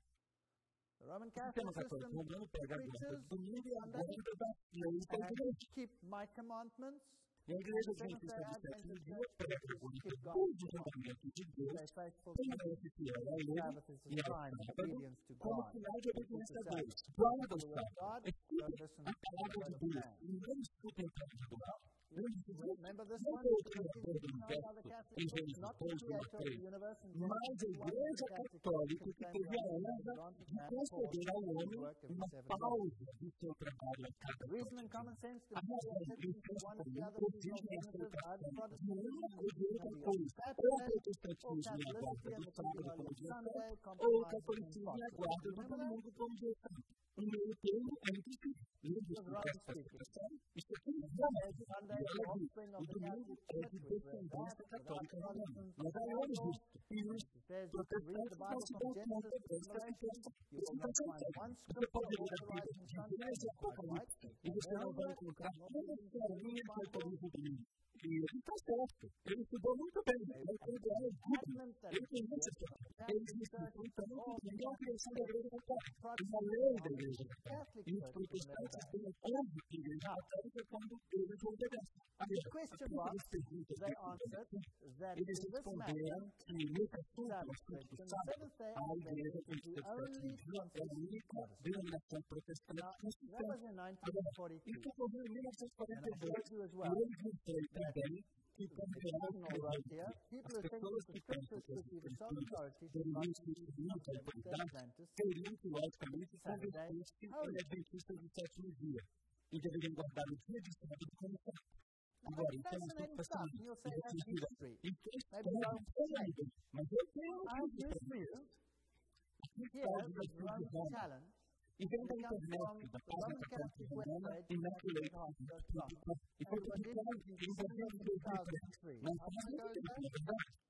The Roman O sistema Catholic católico system romano pega a guarda preaches do domingo e a Sunday guarda das leis da and igreja. keep my commandments. E a Igreja And the Seventh Adventista Day do sétimo Adventist dia Church prega a preaches guarda keep dos God's mandamentos de Deus, Stay faithful to permanece fiel a Ele Sabbath is e a ao sign of sábado obedience to como God. sinal de obediência a Keep the Deus. Guarda o the word of sábado. God, Escuta don't listen a to the palavra word de of Deus. man. E não escutem a palavra do mal. Remember this Não one? foi o Because it's Criador do known by the universo Catholic em Church, Gênesis not the 2, 1 a creator of 3, the universe in mas a Genesis 1, Igreja the Catholic Católica Church que claims teve a God honra granted de man conceder ao for homem work of the uma seven days. pausa do seu trabalho a cada Reason and dia. common sense A razão demonstrate e o that one of the pensamento other two exigem a alternatives, either aceitação de Protestantism uma ou de outra and coisa, ou Baptism, or protestantismo e a Catholicity guarda and do the sábado Holy como dia Sunday, santo, ou compromising catolicismo e a in guarda do Remember that? domingo como dia santo. O meio termo é muito simples. Lembra Was que Rome esta speaking. situação, isso aqui não é Says Sunday e is the ela diz, offspring o of the domingo Catholic é de Church, which read descendência that, católica without romana. Protestants Nós falamos Bible. disso. E os It says you can read protestantes the não Bible se from dão Genesis conta to desta Revelation. situação. You Isso will não not find consegue. one Você scripture pode ler a Bíblia authorizing de Sunday Gênesis e or Apocalipse Christ. e você não vai encontrar uma só linha que autoriza o domingo. E ele está certo. Ele estudou muito bem. Ele foi ideal em tudo. Ele tem muita história. Ele disse que então entendeu a criação da Igreja Católica. Uma lei da Igreja Católica. E os protestantes têm honra da Igreja Católica quando eles obedecem. Agora, Question aquilo que box, eles perguntam they answered that eles in this responderam matter, que nesse assunto, o Sabbath assunto do question, the sábado, Seventh Day a Igreja Adventist is the Adventista do only sétimo dia é a única denominação protestante Now, que se that was in Agora, 1942. isso ocorreu em And I 1942. showed you as E well. eu mostrei também que The considerou cardinal que wrote here, people as who think pessoas that the que pensam scriptures que as could be the sole escrituras authority for teriam God escrito muita Seventh Day autoridade, Adventists teriam que, logicamente, Saturday converter-se em holy. adventistas do sétimo dia e deveriam guardar o dia de sábado como sábado. Now, Agora, that's então, nós estamos fascinating stuff. And passando you'll e say você that's tira history. isso é Maybe história, Rome mas eu tenho um I livro do para see isso. Aqui here está o the livro de Roman Roma. challenge. E vem da It comes internet, from da the página Roman católica Catholic romana, website, Immaculate Catholic.com. E foi And it was publicado issued em dezembro de 2003. 2003. Não How faz long muito ago is tempo, that? na verdade.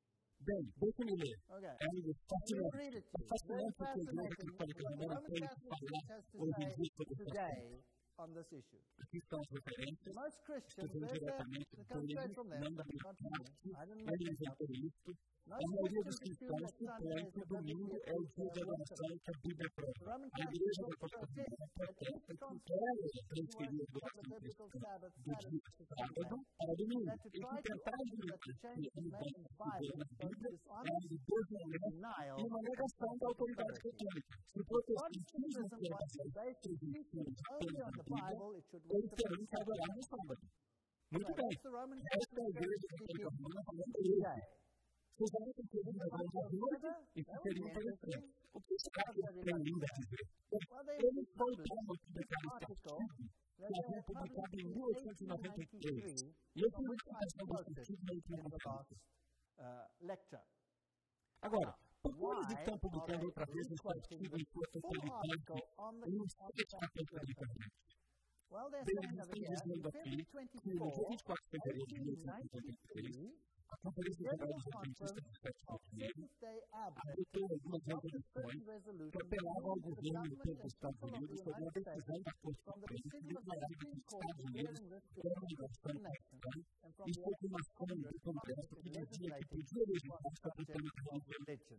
Bem, deixa-me ler. Okay. É fascinante. É fascinante que a Igreja Católica Romana tem que falar hoje em dia sobre esse assunto. On this issue. Aqui estão as referências, Most Christians, que vêm diretamente it do comes straight eles, from them, não da minha not from me. parte, I didn't eu make não this up. inventei isso. A Most maioria dos Christians cristãos assume that supõe Sunday que is o the domingo biblical é o dia de worship. adoração que a Bíblia The prova. Roman A Igreja Catholic Católica protesta protesta that que it's ela to transferiu a worship adoração the biblical cristã Sabbath do dia to sábado Sunday, para domingo. that to E try que to tentar argue limitar that the que change a is made mudança in the que veio Bible na is both Bíblia é dishonest de desonra denial e uma negação da autoridade católica. Se o protestantismo Protestantism quer wants to base que its teaching only on the Bíblia, Bible, it should eles worship terão on que adorar no sábado. Muito Right, bem. that's the Roman Esta é a Catholic Igreja Church Católica teaching Romana falando isso. today. Vocês vão ter que ver a verdade e que seria interessante. O que será que eles têm ainda a dizer? Well, they Eles voltaram a publicar this esse article artigo que that they haviam had publicado em published in 1893. 1893, E eu from fiz which a I questão desse quoted artigo na última in the conferência. last lecture. Agora, por que eles Why estão are publicando they outra vez esse requoting artigo the em sua full totalidade article on the em um site aberto da internet? Well, they're Bem, saying eles over estão here, dizendo in aqui February que no dia 24, 24 de fevereiro de 1893, 1893, a Conferência Geral General dos Adventistas do Sétimo of Dia Seventh-day Adventists adotou algumas adopted resoluções certain que resolutions apelavam ao moving the governo government dos and Estados people of Unidos the sobre a United decisão States da Corte from the Suprema que decision of the declarava que Supreme os Court Estados Unidos declaring this to eram be uma nação Christian nation, cristã and from e the foi act com uma of ação do Congresso que dizia que podia legislar estabelecendo a religião. religion.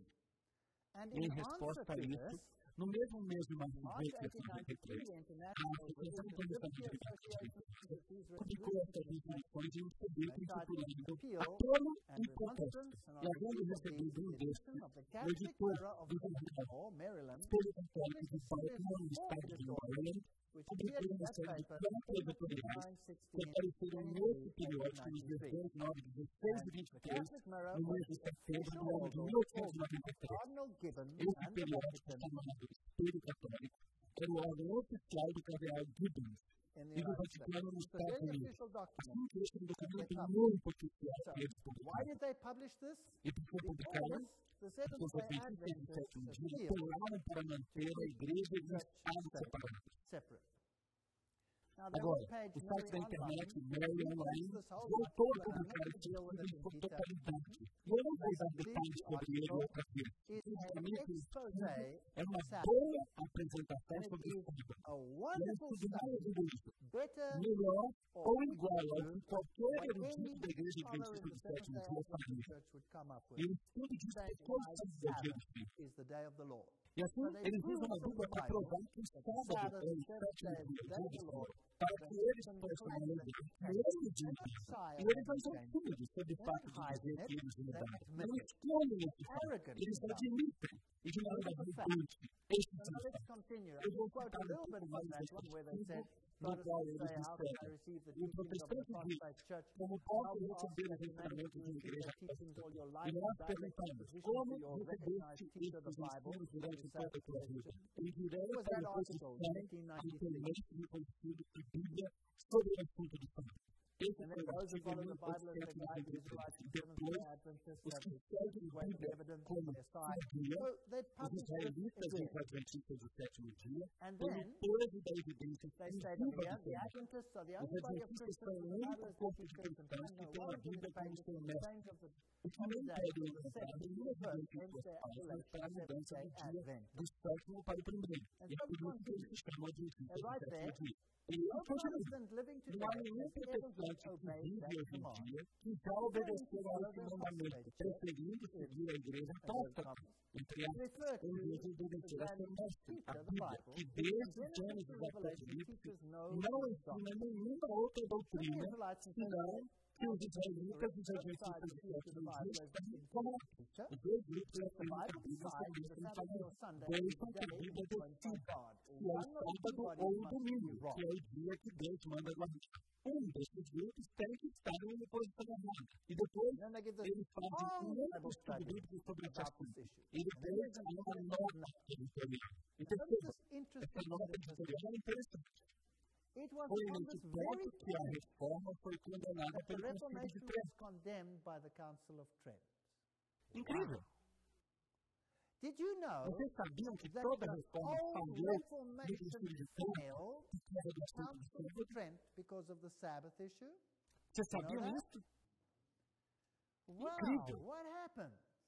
And Em in resposta answer a to isso, this, no mesmo mês de março de March 1893, 1893, the a International Associação Religious Internacional Liberty de Association Adventistas issued these publicou estas resolutions resoluções em um folheto entitled intitulado Appeal Apelo and e Protesto. Remonstrance, and E on havendo receipt of recebido these, um the destes, edition of the o Catholic editor Mirror of do jornal Baltimore, Maryland, Folha Católica de Baltimore, no published estado four de Maryland, which publicou appeared in uma that série de paper plantas editoriais que apareceram nesse periódico nos dias 2, 9, 16 e 23, no mês de setembro do ano de 1893. Cardinal Gibbon Esse and the periódico, Vatican chamado Espírito Católico, era o órgão oficial do cardeal Gibbons in the e do United States. Vaticano nos It's a Estados very Unidos. official document. Assim que esse documento muito oficial que eles Why publicaram. did they publish this? E por que publicaram? The Porque os Seventh-day adventistas do sétimo Adventists dia appeal apelaram para manter a igreja e o Estado separados. separate. Now, the Agora, homepage o site da Mary internet, Online Mary Online, this whole voltou a article, and I'm publicar not esse deal with artigo it in por detail. totalidade. E eu não vou dar detalhes sobre ele outra vez. It's Justamente an isso expose é uma Sabbath. boa apresentação And it sobre o is Estado. a E é wonderful estudo mais study, jurídico, better melhor or ou igual ao que qualquer what erudito any da Igreja scholar Adventista in do the sétimo Seventh-day dia Adventist faria. Church would come up E with, o estudo diz que saying todos why os dias Sabbath is the day of the Lord. E assim, So they eles prove usam a from Bíblia the para Bible provar que o that sábado Sabbath, é o the seventh sétimo day, is dia the day of do the Senhor, Lord. para que eles possam lembrar nesse dia. E eles não são tímidos sobre o fato de dizer que eles mudaram. Não escondem esse fato. Eles admitem, e de maneira arrogante, esse So now dia. let's continue. Eu I vou will quote a citar um little bit pouco from mais that desse one where they said, artigo, no qual Protestants eles say, how can I escrevem. receive the E o teachings of the protestante diz, Apostolic Church? como How posso we ask receber os that you may ensinamentos de receive igreja the teachings all your E life, nós direct perguntamos, position como to your recebeste recognized teacher of the esses Bible, ensinos durante the toda a tua Sabbath vida? religion? Em direta What was that e article, posição 1993? anteriormente reconhecido da Bíblia sobre o assunto do sábado. Esse And foi then o those who artigo follow the Bible as their guide, the 1893. Israelites and Depois, Seventh-day Adventists os have que this seguem a weight of Bíblia evidence como on their side. sabia, So they os published this israelitas e os again. adventistas do sétimo dia, And têm then o peso da evidência they say exclusiva here, do the Senhor. Adventists are the Os only body of adventistas Christians são o who the Bible único has corpo teaching de Christians cristãos find que no tem a warrant in Bíblia its como pages seu for the mestre. change of the E que não day pedem from the mudar second to nenhuma the first, evidência em hence suas their páginas appellation, para a mudança do Seventh-day dia Advent. do sétimo para o primeiro. And E é so por isso que eles se chamam de And right sétimo there, dia. E no eu continuo. Protestant living Não há today nenhum has ever protestante que obeyed vive that hoje em command. dia que já obedeceu a esse mandamento, preferindo seguir a igreja apóstata, entre aspas, em vez de obedecer a seu mestre, a Bíblia, que desde Gênesis a Apocalipse não ensina nenhuma outra doutrina, senão que os israelitas e os adventistas do sétimo dia estão corretos. Os dois grupos afirmam que a Bíblia establece um padrão. Deixam que a Bíblia decida se é o sábado ou o domingo, que é o dia que Deus manda guardar. Desses grupos tem que estar em uma posição errada. E depois eles fazem um outro estudo bíblico sobre esse assunto. E depois há uma nota editorial. E perceba, essa nota editorial é interessante. Foi nesse ponto que a reforma foi condenada pelo Concílio de Trento. Incrível! Did you know Vocês sabiam que that toda the reforma whole falhou no Reformation Concílio de failed Trento por causa do assunto do Council of sábado? Trent because of the Sabbath issue? Vocês sabiam that? isso? Wow, Incrível! what happened?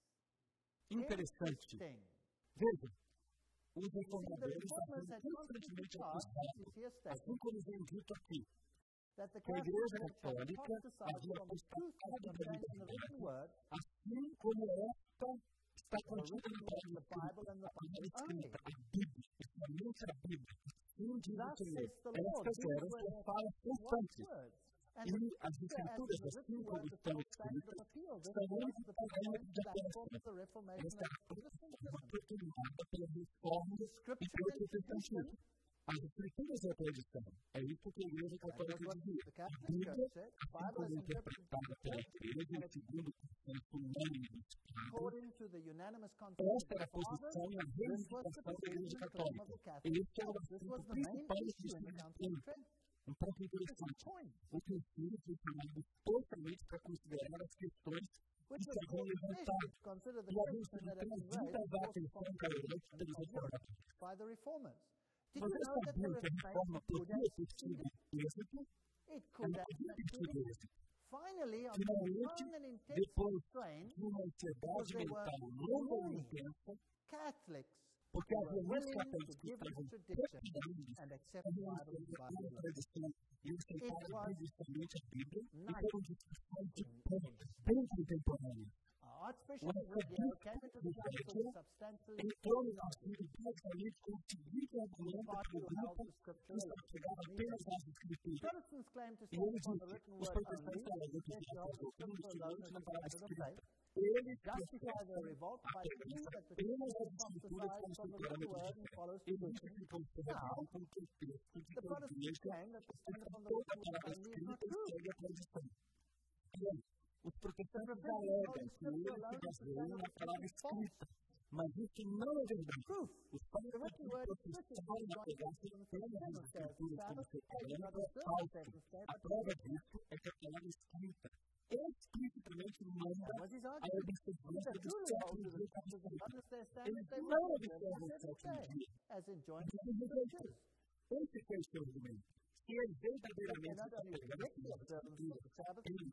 interessante. Veja, os reformadores estavam constantemente acusados, assim como vem dito aqui, que a Igreja Católica havia apostatado da Bíblia, assim como esta está contida na palavra escrita, a Bíblia, somente a Bíblia. Estas eram as falas constantes. E as escrituras, assim como estão escritas, são o único parâmetro de aplicação. Esta é uma oportunidade pela reforma e pelo protestantismo. As escrituras é a tradição. É isso que a Igreja Católica dizia. A Bíblia, assim como interpretada pela Igreja, segundo o consenso unânime dos padres, esta era a posição e a reivindicação da Igreja Católica. E este é o assunto principal do cristianismo. Um ponto interessante. O concílio foi chamado totalmente para considerar as questões que se haviam levantado e haviam sido trazidas à atenção da Igreja pelos reformadores. Vocês sabiam que a reforma podia ter sido êxito? Ela podia ter sido êxito. Finalmente, depois de uma ansiedade mental longa e intensa, porque havia muitos católicos que estavam preocupados com a tradição e aceitaram justamente a Bíblia e foram discussões de pontos bem contemporâneas. O arcebispo do Brasil entrou no concílio diretamente com o seguinte argumento para o grupo que estava chegando apenas às escrituras. E ele disse, os protestantes falam que os somente na palavra escrita. Eles justificaram apenas as escrituras como se parâmetros de fé. Eles justificaram com que o texto de toda a igreja toda a palavra escrita segue a tradição. Os protestantes alegam que eles se baseiam na palavra escrita, mas isso não é verdade. Os protestantes protestaram apegados apenas nas escrituras como se parâmetro é falso. A prova disso é que a palavra escrita explicitamente manda a observância do sétimo dia católico. Eles não observam o sétimo dia. Esse foi o seu argumento. Se eles verdadeiramente se apegassem às escrituras, eles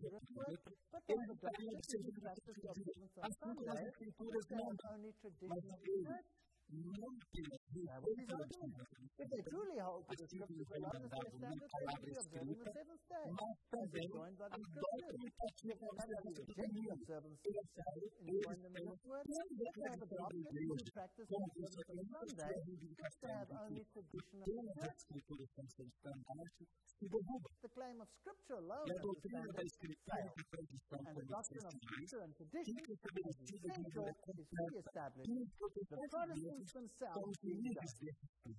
estariam observando a escritura. Assim como as escrituras mandam, mas eles não apenas respeitam a observância, as escrituras foi mandado na palavra escrita, mas também adotam e praticam a observância do caminho. Eles têm a tradição da igreja, como disse a Clemente, a reivindicação de que apenas as escrituras são seu estandarte, se derruba. E a doutrina da escritura e da tradição como testemunhais fica estabelecida de maneira completa e os protestantes são os inimigos desse estudo.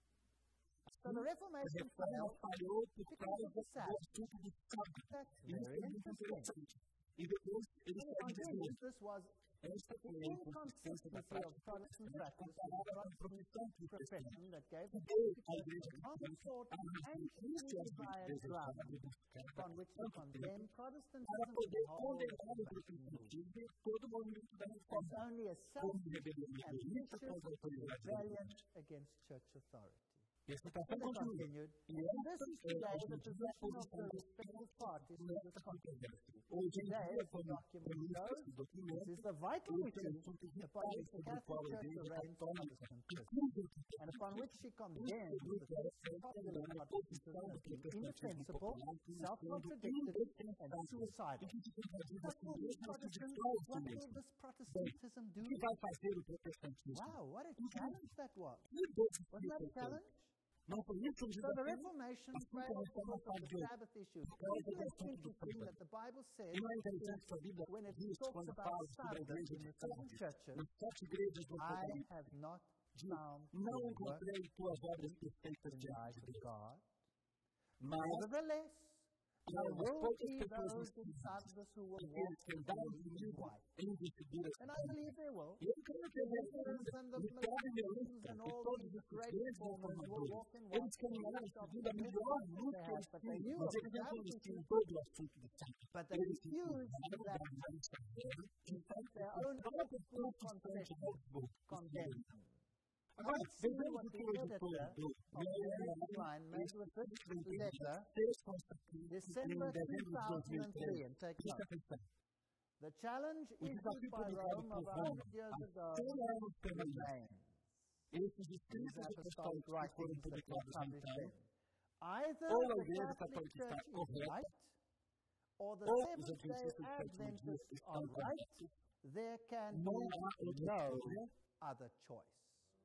A reforma falhou por causa do assunto do sábado. Isso é muito interessante. E depois eles podem dizer, esta foi a inconsistência da prática comparada com a profissão protestante, que deu à Igreja Católica a angústia de desejar e buscar para poder condenar o protestantismo e todo o movimento da reforma, como rebelião egoísta contra a autoridade da Igreja. E a citação continua. E essa é a posição dos partes nesta controvérsia. Hoje em dia, como esse documento, esse é o assunto vital sobre o qual a Igreja Católica acusa o protestantismo. Isso era sempre a posição do protestantismo popular, sendo indefensável e que se contradiz a si mesmo e se destrói a si mesmo. Bem, o que vai fazer o protestantismo? Não foi isso que Jesus disse. Assim como a reforma falhou por causa do assunto do sábado. E não é interessante que a Bíblia diz, quando fala sobre a igreja de Sardes, nas 7 igrejas do Apocalipse, diz, não encontrei tuas obras perfeitas diante de Deus. Mas há umas poucas pessoas inscritas, aqueles que andaram comigo em vestiduras brancas. E eu creio que eles Lutero e Melanchthon e todos os grandes reformadores, eles caminharam seguindo a melhor luz que eles tinham, mas eles não conheciam todo o assunto do sábado. Eles se inclinaram da mais severa, então a própria protestante de Augsburg condenaram. Agora, vejamos o que o editor do December 2003, presta atenção. The challenge O issued desafio by publicado Rome por over Roma 100 years há ago 100 anos permanece. remains. Esses These escritos apostolic apostólicos que foram writings that were publicados published então, then. Either ou a the Igreja Catholic Católica está Church is correta, right, or the ou os Seventh-day adventistas do sétimo dia Adventists estão are right, corretos. there can Não be há outra no escolha. other choice.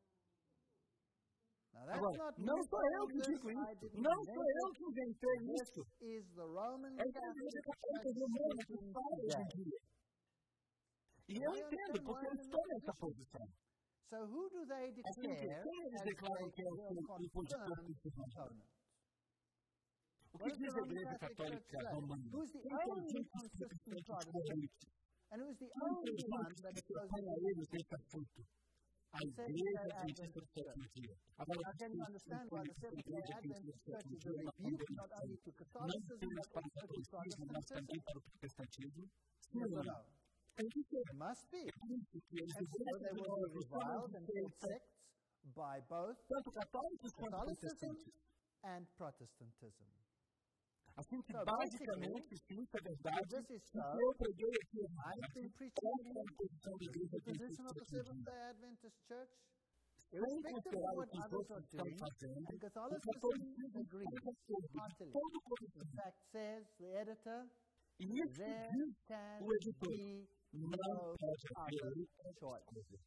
Now that's Agora, not não me sou eu saying que this, digo I isso. didn't Não invent sou it. eu que inventei This isso. is the Roman É a Igreja Catholic Católica Church Romana que speaking fala hoje em today. dia. E eu entendo, porque eu estou nessa posição. So who do they Assim, declare quem eles as declaram que é o their opositor confirmed constitucional? opponent? O What que does the diz a Roman Igreja Catholic Católica Church say? Romana? Who's the Quem que é o only dito consistent consistente Protestant? correto? And who's the Quem que é only o one dito that que se opõe a opposes eles nesse assunto? A Igreja Adventista do Sétimo Dia. Agora, How can you understand why the Seventh-day Adventist Church is a rebuke not only to não Catholicism apenas but para o also to catolicismo, mas também Protestantism? para o protestantismo? Yes or no? Tem que ser. It must be. Por isso que eles And so they will be reviled and called sects by both tanto católicos quanto Catholicism protestantes. and Protestantism. Assim que, So, basicamente, sim, é verdade, this is o so. que eu preguei aqui I've been qual preaching é a posição da Igreja the position Adventista of do the Sétimo Dia. Seventh-day Adventist Church, Sem irrespective considerar of o what que os others outros are estão doing, fazendo, and o Catholicism catolicismo agrees está de acordo com heartily. todo o The coração. fact says, the editor, E isso there diz can o editor. be Não no pode haver other outra choice. coisa.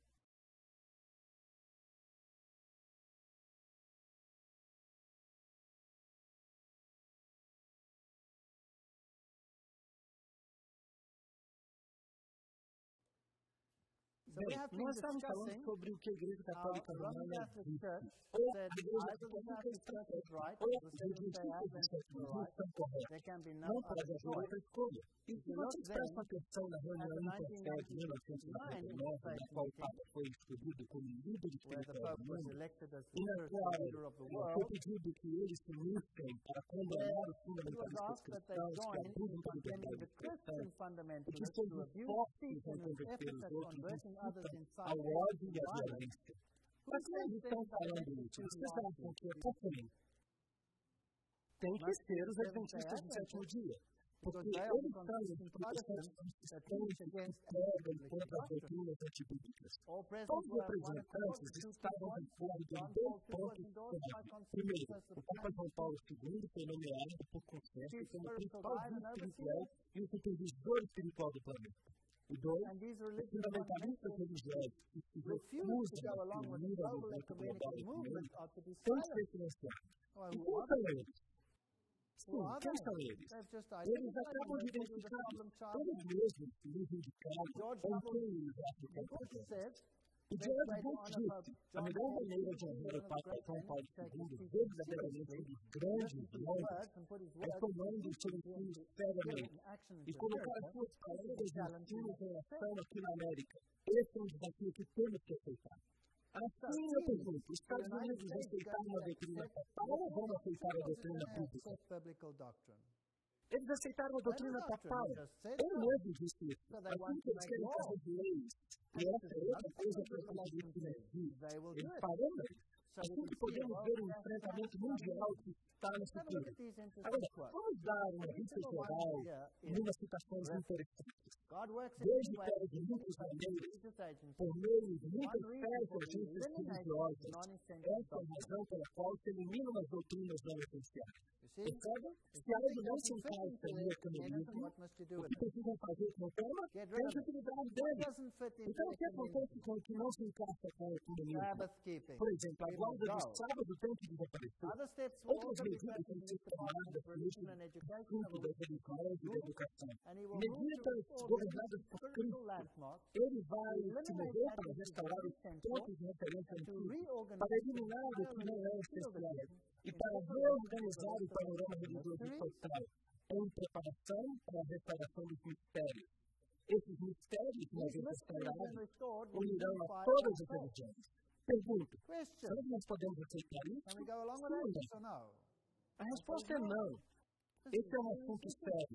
So we have been Nós estamos falando discussing sobre o que a Igreja how Católica the Roman Romana Catholic diz. Church Ou said a Igreja either the Católica Catholic está Church is correta, right, ou or the os Seventh-day adventistas do Adventists sétimo are dia right. estão corretos. There can be no Não other pode haver choice. outra escolha. E se you look vocês then prestam atenção na reunião at the intercede de 1999, na qual o Papa foi escolhido como líder where the espiritual Pope do was mundo, elected as the e na spiritual qual leader of the foi world, pedido que eles se uniscem para condenar os it was fundamentalistas asked that they cristãos que join in abusam da condemning liberdade the cristã, Christian e que fundamentalists sejam who abuse fortes peace em in an converter effort os at outros, converting others incitam inside ao ódio e à violence. violência. Who Mas says eles then estão that falando they isso. should Vocês not acham que é be? assim? Tem que Must be ser the os Seventh-day adventistas do sétimo dia. because Porque they are eles the são os consistent protestantes Protestants that cristãos teach que against pregam anti-Catholic contra as doctrine. doutrinas antibíblicas. All present Todos os were of one accord, representantes the two estavam de points, acordo em John dois Paul II was pontos endorsed by chave. consensus Primeiro, as the o Papa João Paulo II foi nomeado por consenso chief como o spiritual principal guide guia and espiritual overseer, e o supervisor espiritual do planeta. E dois, and these os religious fundamentalistas fundamentalists religiosos que se refuse to recusam go a along with the unir ao global movimento global ecumenical movement ecumênico are to be têm que ser silenced. silenciados. Well, E who quem are são they? eles? Who Sim, are quem they? são eles? They've just Eles identified acabam de them with the identificar problem child. eles mesmos se reivindicaram George em W. quem eles acham que é Bush importante. said, E best George way to Bush honor disse, Pope a John melhor Paul maneira II, de honrar o one of the Papa great João men, Paulo is to take his II, teaching verdadeiramente um seriously, dos grandes listen to his nomes, words and put his é words tomando o seu into ensino spirit seriamente and action e into colocar as character. suas palavras e challenge ensinos in em ação aqui na América. Esse é um desafio que temos que aceitar. Assim, eu pergunto, os Estados Unidos aceitaram a doutrina papal ou vão aceitar a doutrina bíblica? biblical doctrine. Eles aceitaram a doutrina papal. Eu mesmo disse isso. So they Assim want que to eles make querem law. fazer leis, e essa é outra coisa que eu falo disso no Brasil, They will do eles it. farão isso. So we Assim can que see podemos well, ver um that's enfrentamento happening. mundial que está no Have a look futuro. at these interesting Agora, quotes. vamos dar uma Every vista single one geral here em is umas citações reference. interessantes. God works in Deus many opera ways de in muitas many maneiras, religious agencies. por meio de muitas One reason fés for the agências elimination of religiosas. non-essential Essa é a razão pela qual se eliminam as doutrinas não essenciais. You see? Percebem? If Se algo something não se doesn't fit encaixa into no their ecumenismo, mechanism, what must you do o with que it? precisam fazer com o tema Get é rid a of it. utilidade What dele. doesn't fit into Então, o que ecumenism? acontece com o que não se encaixa com o ecumenismo? Sabbath keeping. Por exemplo, a People guarda do go. sábado tem que desaparecer. Other steps will Outras also be medidas taken têm in que this ser tomadas Department of por Religion esse and Education assunto of das religiões e da educação. and he will move Medidas to restore governadas religious por spiritual Cristo. landmarks, Ele vai se eliminate mover that para which is restaurar os essential, pontos de referência and to antigos, reorganize para eliminar o que não é essencial e para reorganizar o panorama religioso e social em preparação para a restauração dos mistérios. Esses mistérios, uma These vez mysteries when restaurados, restored will unirão a unify todas all as faith. religiões. Pergunto, Question. será que nós podemos aceitar Can isso? we go along with Sim. that? Yes or no? A resposta é não. Esse é um assunto sério.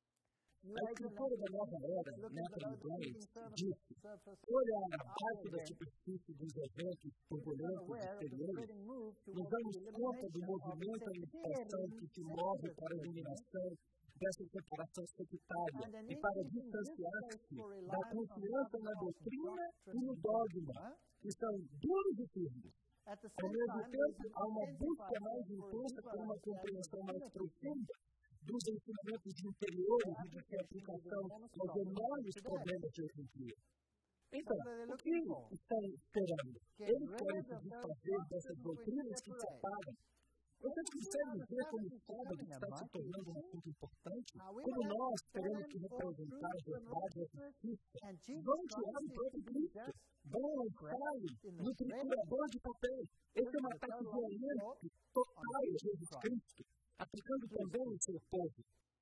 New A Age escritora da Nova Era, looking Natalie below the Bryan, speaking disse: surface, olhar abaixo da superfície dos eventos turbulentos aware of the exteriores, spreading move nos towards damos the conta do elimination of movimento e sectarian estação que se move para a eliminação dessa separação sectária e para distanciar-se da confiança na doutrina e no dogma, que são duros e firmes. Ao mesmo tempo, há uma busca mais intensa por uma compreensão mais profunda dos ensinamentos interiores e de sua aplicação aos enormes problemas de hoje em dia. Então, o que estão esperando? Eles querem se desfazer dessas doutrinas que separam. Você consegue ver como o sábado está se tornando um assunto importante? Como nós teremos que representar a verdade e a justiça? Vão tirar o próprio Cristo. Vão lançá-lo no triturador de papel. Esse é um ataque violento, total a Jesus Cristo, aplicando também o seu povo.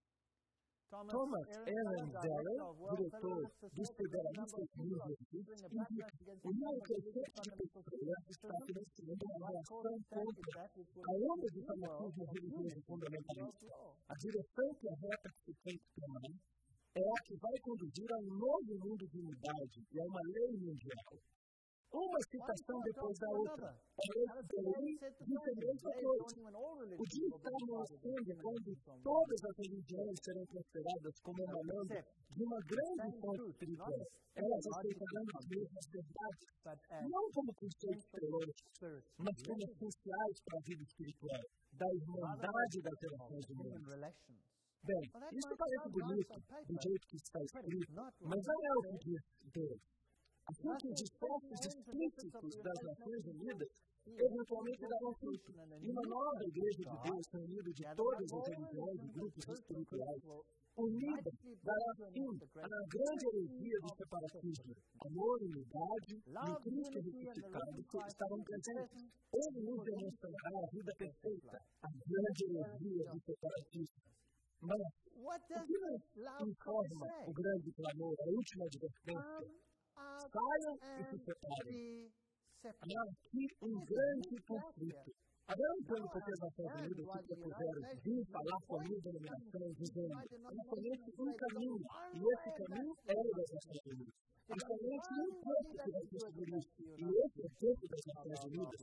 Thomas Aaron Zeller, diretor dos Federalistas Livres, indica que o número crescente de pessoas está financiando uma reação contra a onda de fanatismo religioso fundamentalista. A direção correta que se tem que tomar é a que vai conduzir a um novo mundo de unidade e a uma lei mundial. Uma citação depois da outra. A lei diz a mesma coisa. O dia está anunciando quando todas as religiões serão consideradas como emanando de uma grande fonte espiritual. Elas aceitarão as mesmas verdades, não como conceitos teológicos, mas como essenciais para a vida espiritual, da irmandade das relações humanas. Bem, isso parece bonito, do jeito que está escrito, mas não é o que diz Deus. Assim que os esforços explícitos das Nações Unidas eventualmente darão fruto, e uma nova Igreja de Deus reunida de todas as religiões e grupos espirituais, unida, dará fim à grande heresia do separatismo. Amor, unidade e o Cristo ressuscitado estarão presentes. Ele nos demonstrará a vida perfeita, a grande heresia do separatismo. Mas, o que nos informa o grande clamor, a última advertência? Saiam e se separem. Há aqui um grande conflito. Haverá um plano porque as Nações Unidas se propuseram vir falar com a minha denominação, dizendo: há somente um caminho, e esse caminho é o das Nações Unidas. Há somente um corpo que vai conseguir isso, e esse é o corpo das Nações Unidas,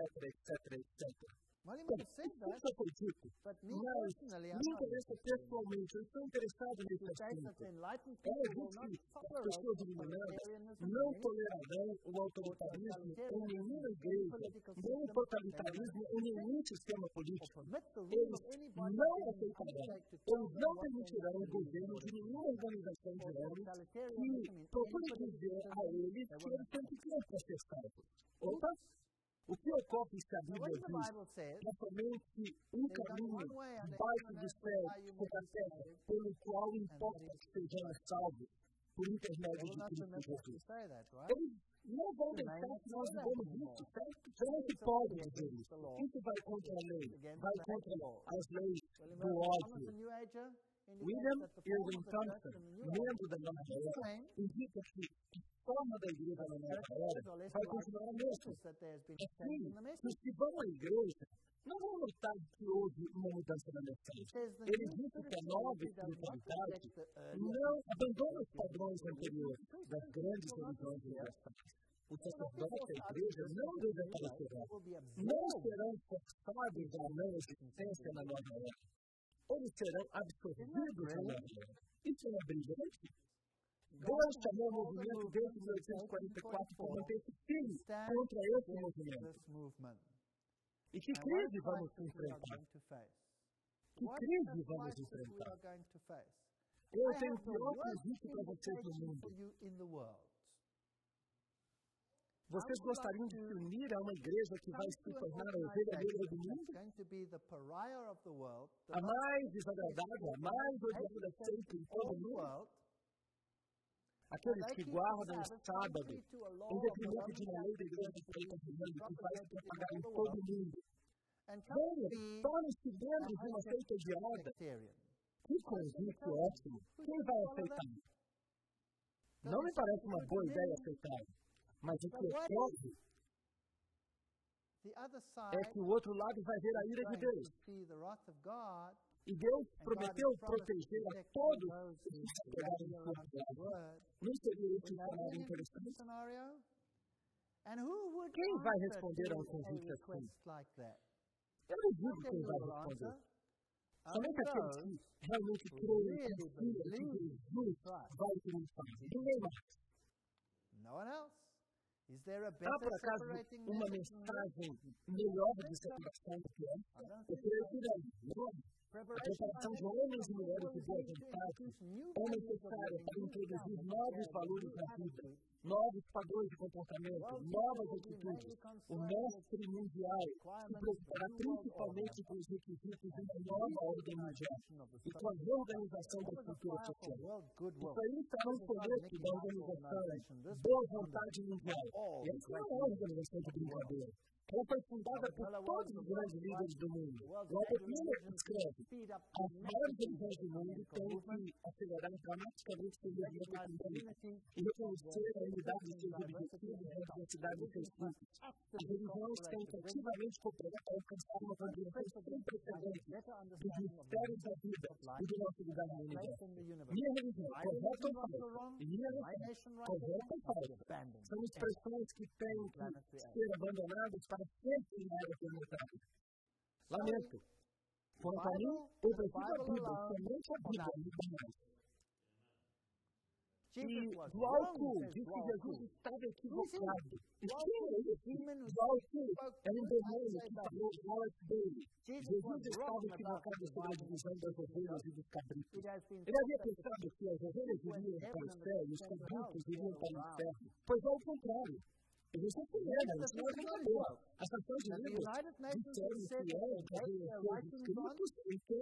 etc. Isso foi dito, mas me interessa pessoalmente, eu estou interessado nesse assunto. Ela diz que as pessoas iluminadas não tolerarão o autoritarismo em nenhuma igreja, nem o totalitarismo em nenhum sistema político. Eles não aceitarão, eles não permitirão o governo de nenhuma organização de homens que procure dizer a eles que eles têm que ser processados. Opa! O que ocorre se a Bíblia diz é somente um caminho debaixo do céu e da terra, pelo qual importa que sejamos salvos por intermédio de Cristo Jesus. Eles não vão deixar que nós vivamos isso, certo? Você não se pode dizer isso. Isso vai contra a lei, vai contra as leis do ódio. William Irwin Thompson, membro da Nova Era, indica que a forma da igreja na Nova Era vai continuar a mesma. Assim, os que vão à igreja não vão notar que houve uma mudança na mensagem. Ele disse que a nova espiritualidade não abandona os padrões anteriores das grandes religiões universais. O sacerdote da igreja não desaparecerá. Não serão forçados à não existência na Nova Era. Eles serão absorvidos na Nova Era. Isso é brilhante. Deus chamou o movimento desde 1844 para manter-se firme contra esse movimento. E que crise vamos enfrentar? Que crise vamos enfrentar? Eu tenho o pior convite para vocês no mundo. Vocês gostariam de se unir a uma igreja que vai se tornar a ovelha negra do mundo? A mais desagradável, a mais odiada sempre em todo o mundo? Aqueles que guardam o sábado em detrimento de uma lei da igreja que está ensinando que vai se propagar em todo o mundo. Venha, torne-se membros de uma seita odiada. Que convite ótimo! Quem vai aceitar? Não me parece uma boa ideia aceitar. Mas o que ocorre é que o outro lado vai ver a ira de Deus. E Deus prometeu proteger a todos os que se pegaram no corpo dela. Não seria esse um cenário interessante? Quem vai responder a um convite assim? Eu não digo quem vai responder. Somente aqueles que realmente creem e confiam que Jesus vai triunfar. Ninguém mais. Há, por acaso, uma mensagem melhor de separação do que é? Eu creio que não. A preparação de homens e mulheres de boa vontade é necessária para introduzir novos valores na vida, novos padrões de comportamento, novas atitudes. O mestre mundial se preocupará principalmente com os requisitos de uma nova ordem mundial e com a reorganização da estrutura social. Isso aí está no começo da organização Boa Vontade Mundial. E essa não é uma organização de brincadeira. Ela foi fundada por todos os grandes líderes do mundo. Robert Miller escreve: as maiores religiões do mundo têm que acelerar dramaticamente seu movimento econômico e reconhecer a unidade de seus objetivos e a diversidade de seus tipos. As religiões têm efetivamente cooperado para alcançar uma compreensão sem precedentes dos mistérios da vida e do nosso lugar no universo. Minha religião, correta ou falsa? E minha religião, correta ou falsa? São expressões que têm que ser abandonadas para sempre na era planetária. Lamento. Quanto a mim, eu prefiro a Bíblia, somente a Bíblia, muito mais. E do alto diz que Jesus estava equivocado. E quem é esse? Do alto é um demônio que falou Wallace Bailey. Jesus estava equivocado sobre a divisão das ovelhas e dos cabritos. Ele havia pensado que as ovelhas iriam para o céu e os cabritos iriam para o inferno. Pois ao contrário. Eles não fizeram, isso não é brincadeira. As Nações Unidas disseram que eram escritos escritos e foi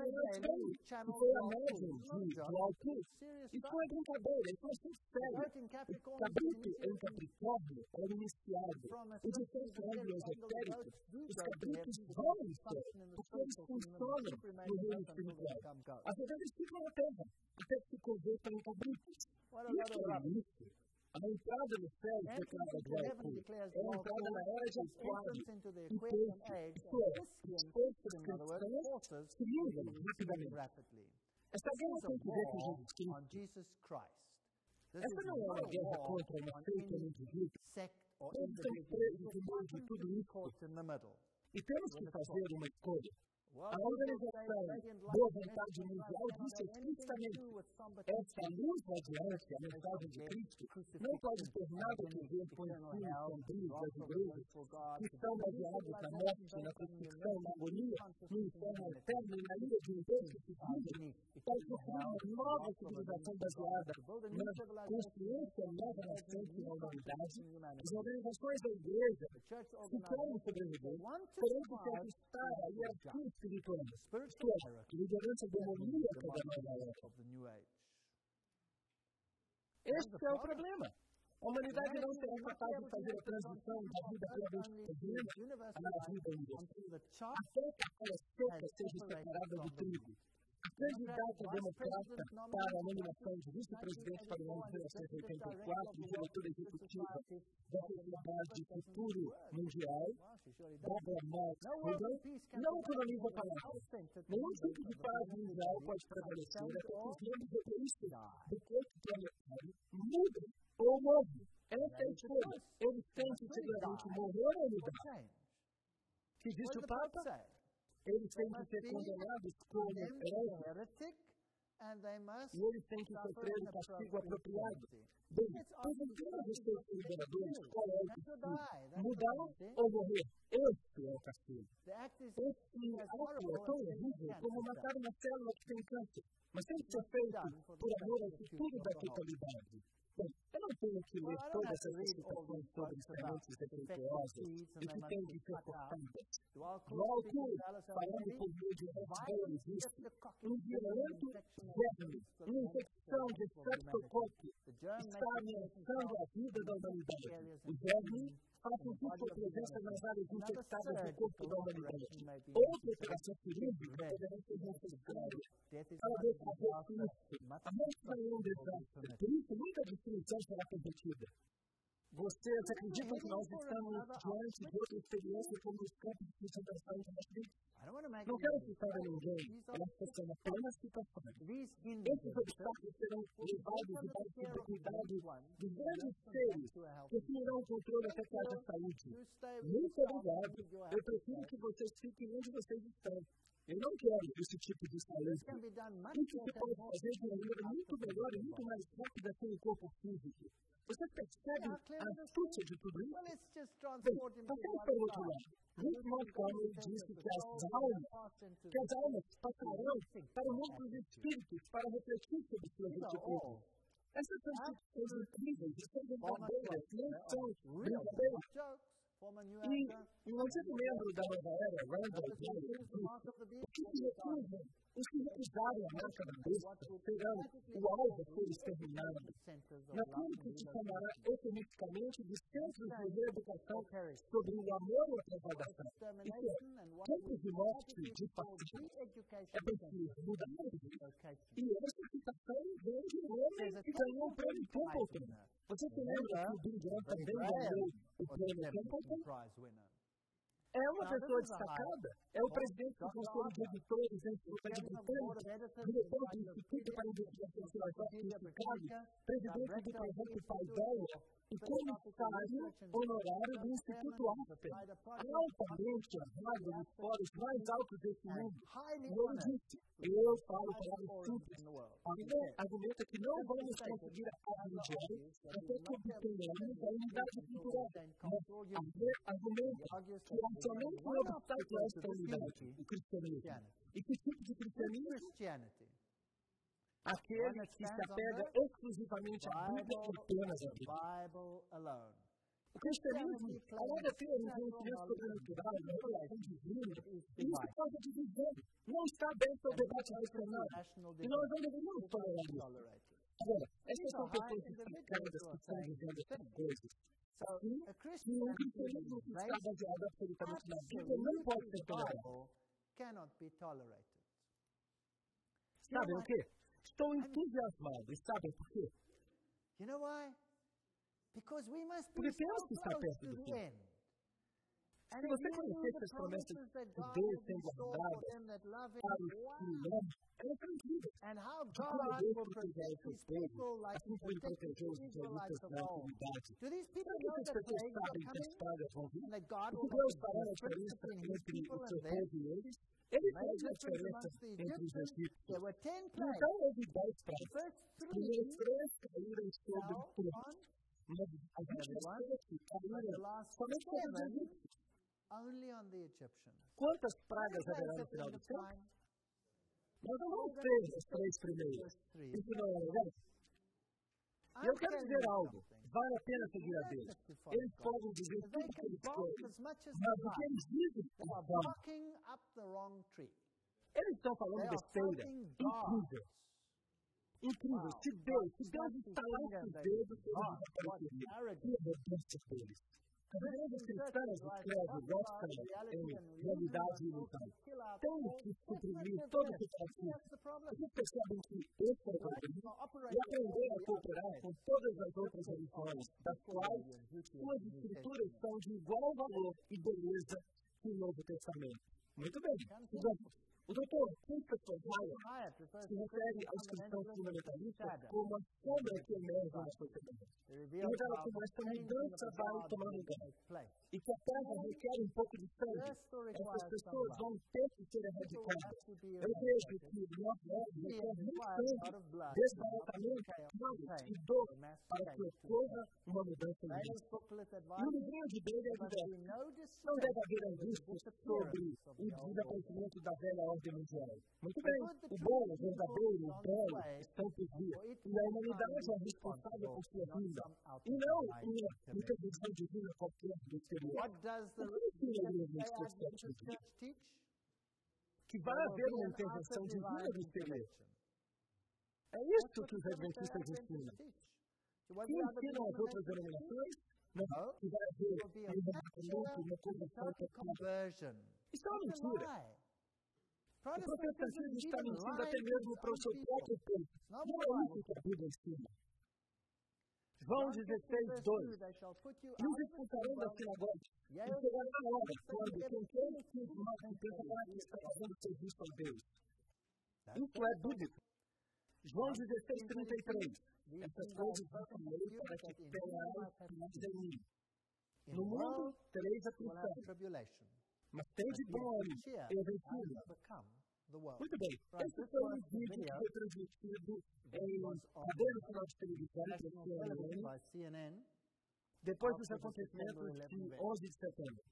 a médium do alto. Isso não é brincadeira, isso é sério. O cabrito em Capricórnio é iniciado. E de certo modo esotérico, os cabritos vão no céu, porque eles funcionam no reino espiritual. As ovelhas ficam na terra, até que se convertam em cabritos. Isso é isso. A entrada no céu, declara Joel, é a entrada na era de Aquário e peixe, isto é, os peixes cristãos se livram rapidamente. Esta guerra tem que ver com Jesus Cristo. Essa não é uma guerra contra uma seita ou um indivíduo. Todos estão presos no meio de tudo isso. E temos que fazer uma escolha. A organização Boa Vontade Mundial disse explicitamente: essa luz radiante, a mensagem de Cristo, não pode ter nada a ver com os filhos sombrios das igrejas que estão baseados na morte, na crucifixão, na agonia, no inferno eterno e na ira de um Deus que se vive, para construir uma nova civilização baseada na consciência nova nascente na humanidade. As organizações da igreja que querem sobreviver, porém que querem estar a hierarquia espiritual, isto é, liderança demoníaca da nova era. Este é o problema. A humanidade não será capaz de fazer a transição da vida pela divina à vida universal. Até que aquela seca seja separada do trigo. A candidata democrata para a nomeação de vice-presidente para o ano de 1984 e diretora executiva da Sociedade Futuro Mundial, Barbara Marx, não economiza palavras. Nenhum tipo de paz mundial pode prevalecer até que os membros do corpo planetário mudem ou morram. Essa é a escolha. Eles têm que simplesmente morrer ou mudar. Que disse o Papa? Eles têm que ser condenados como hereges e eles têm que sofrer o castigo apropriado. Bem, perguntando a respeito dos liberadores, qual é o castigo? Mudar ou morrer? Este é o castigo. Este ato é tão horrível como matar uma célula que tem câncer, mas tem que ser feito por amor ao futuro da totalidade. Bem, eu não tenho que ler todas essas explicações sobre sementes defeituosas e que têm de ser cortadas. No alcoolismo, falando por meio de Bailey, um violento germe, uma infecção de streptococcus está ameaçando a vida da humanidade. O germe faz com que sua presença nas áreas infectadas do corpo da humanidade. Outra operação cirúrgica poderá ser necessária para desfazer isso. A morte não é um desastre, por isso muita destruição será cometida. Vocês acreditam que nós estamos diante de outra experiência como os campos de concentração de Auschwitz? Não quero citar a ninguém, elas são apenas citações. Esses obstáculos serão levados debaixo do cuidado dos grandes seres que assumirão o controle até que haja saúde. Muito obrigado. Eu prefiro que vocês fiquem onde vocês estão. Eu não quero esse tipo de saúde. Isso se pode fazer de uma maneira muito melhor e muito mais rápida sem o corpo físico. Você percebe a astúcia de tudo isso? Bem, passando para o outro lado. Ruth Montgomery disse que as almas passarão para o mundo dos espíritos para refletir sobre suas atitudes. Essas são atitudes incríveis e são verdadeiras, não são brincadeiras. E um antigo membro da Nova Era, Randall Davis, os que recusaram a marca da besta serão o alvo a ser exterminado. Naquilo que se chamará eufemisticamente de centros de reeducação sobre o amor e a preservação. Isso é, campos de morte de passado. É preciso mudar isso. E essa citação vem de um homem que ganhou o prêmio Templeton. Você se lembra que o Bill Graham também ganhou o prêmio Templeton? É uma pessoa destacada, é o presidente do Conselho de Editores da Enciclopédia Britânica, diretor do Instituto para a Investigação Filosófica de Chicago, presidente do projeto Paideia e comissário honorário do Instituto Aspen, altamente honrado nos fóruns mais altos desse mundo. E ele disse, eu falo palavras simples, argumenta que não vamos conseguir a paz mundial até que obtenhamos a unidade cultural. Mas argumenta que há somente um obstáculo a esta unidade, o cristianismo. E que tipo de cristianismo? Aquele que se apega exclusivamente à Bíblia e apenas à Bíblia. O cristianismo, além de ter um conhecimento sobrenatural, uma revelação divina, isso causa divisão. Não está aberto ao debate racional. E nós não devemos tolerar isso. Agora, essas são pessoas destacadas que estão dizendo essas coisas. E um cristianismo que está baseado absolutamente na Bíblia não pode ser tolerado. Sabem o quê? Estou entusiasmado. E sabem por quê? Porque temos que estar perto do fim. Se você conhecesse as promessas de Deus sendo guardadas para os que o amam, elas são incríveis. De como Deus protegeu o seu povo, assim como Ele protegeu os israelitas na antiguidade. Será que essas pessoas sabem que as pragas vão vir? E que Deus fará a diferença entre o seu povo e eles? Ele faz a diferença entre os egípcios. Então houve 10 pragas. As primeiras 3 caíram sobre todos. Mas as últimas 3 caíram somente sobre os egípcios. Quantas pragas haverá no final do tempo? Nós não vamos ter as 3 primeiras. Isso não é legal? E eu quero dizer algo. Vale a pena seguir a Deus. Eles podem dizer tudo o que eles querem. Mas o que eles dizem é bom. Eles estão falando besteira. Incrível. Incrível. Se Deus instalasse os dedos, eles desapareceriam. E a arrogância deles. As igrejas cristãs escrevem Rothschild em Realidade Ilimitada. Temos que suprimir todo esse fascismo. Vocês percebem que esse é o problema? E aprender a cooperar com todas as outras religiões, das quais suas escrituras são de igual valor e beleza que o Novo Testamento. Muito bem. O doutor Christopher Hyatt se refere aos cristãos fundamentalistas como a sombra que emerge na sociedade. Ele revela como esta mudança vai tomar lugar e que a terra requer um pouco de sangue. Essas pessoas vão ter que ser erradicadas. Eu vejo que o nosso mundo requer muito sangue, desbaratamento, caos e dor para que ocorra uma mudança imensa. E o livrinho de Dele é diverso. Não deve haver angústia sobre o desaparecimento da velha ordem mundial. Muito bem, o bom, o verdadeiro, o belo estão por vir. E a humanidade é responsável por sua vida. E não uma intervenção divina qualquer do exterior. O que ensina a igreja cristã? Que vai haver uma intervenção divina do exterior. É isso que os adventistas ensinam. Que ensinam as outras denominações? Não, que vai haver um arrependimento, uma conversão total. Isso é uma mentira. O protestantismo está mentindo até mesmo para o seu próprio povo. Não é isso que a Bíblia ensina. João 16, 2. E os expulsarão da sinagoga. E chegará a hora quando quem quer que os matem pensará que está fazendo serviço a Deus. Isso é bíblico. João 16, 33. Essas coisas vão falei para que tenhais em mim. No mundo tereis aflição. Mas tem de bom ânimo, eu venci. Muito bem, esse foi um vídeo que foi transmitido em cadeia nacional de televisão pela CNN, depois dos acontecimentos de 11 de setembro.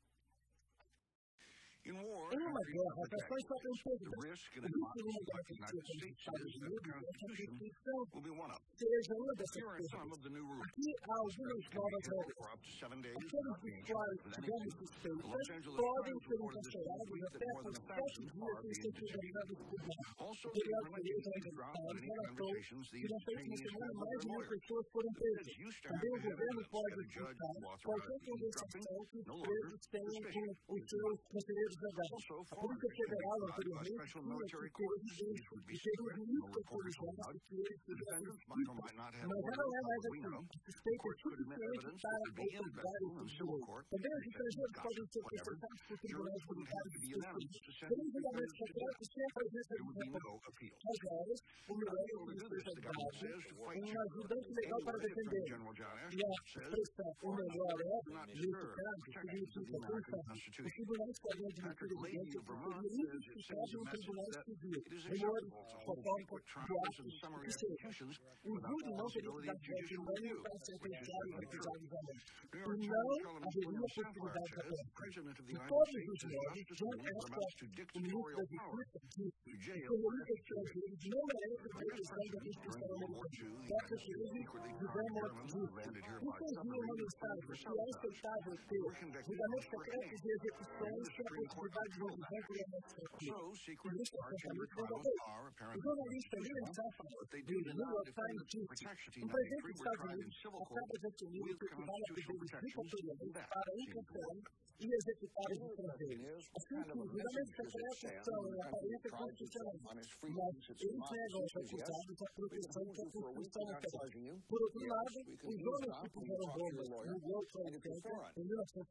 Em uma guerra, as nações sofrem perdas. O risco de uma guerra que como os Estados Unidos é que a Constituição seja uma dessas coisas. Aqui há algumas novas regras. Aqueles dos quais tivemos suspeitas podem ser encarcerados até por 7 dias sem ser condenados por nada. O período de direito americano relatou que na última semana mais de 1.000 pessoas foram presas. Também o governo pode expulsar qualquer conversação que os presos tenham com os seus conselheiros legais. A Polícia Federal anteriormente tinha que ter evidência e ter um limite autorizado que eles pudessem explicar. Mas ela não é mais assim. Suspeita é suficiente para autorizar esse direito. Também os estrangeiros podem ser processados por tribunais militares específicos. Sem julgamento secreto, sem a presença de representantes. Às vezes, o melhor é que seja dado um ajudante legal para defender. E a expressão o melhor é, nesse caso, significa que os tribunais podem admitir evidência que seria injustificável em tribunais civis, menores, fotônicos, boatos, o que seja. O júri não teria que dar voto unânime para sentenciar os acusados a morte. E não haveria possibilidade de apelação. De todos os modos, John Ashcroft, o ministro da Justiça, disse que terroristas estrangeiros não merecem a proteção da Constituição americana. Dr. Vermont disse: isso envia uma mensagem que é aceitável ter julgamentos secretos e execuções sem a possibilidade de revisão por administrativa. E isso é pensamento verdadeiro. O jornalista William Safran, do New York Times, disse: um presidente dos Estados Unidos acaba de assumir o que equivale a poderes ditatoriais para encarcerar e executar os estrangeiros. Assim que os julgamentos secretos são, em aparência, constitucionais, mas eles negam aos acusados a proteção que a Constituição oferece. Por outro lado, os homens que puseram bombas no World Trade Center em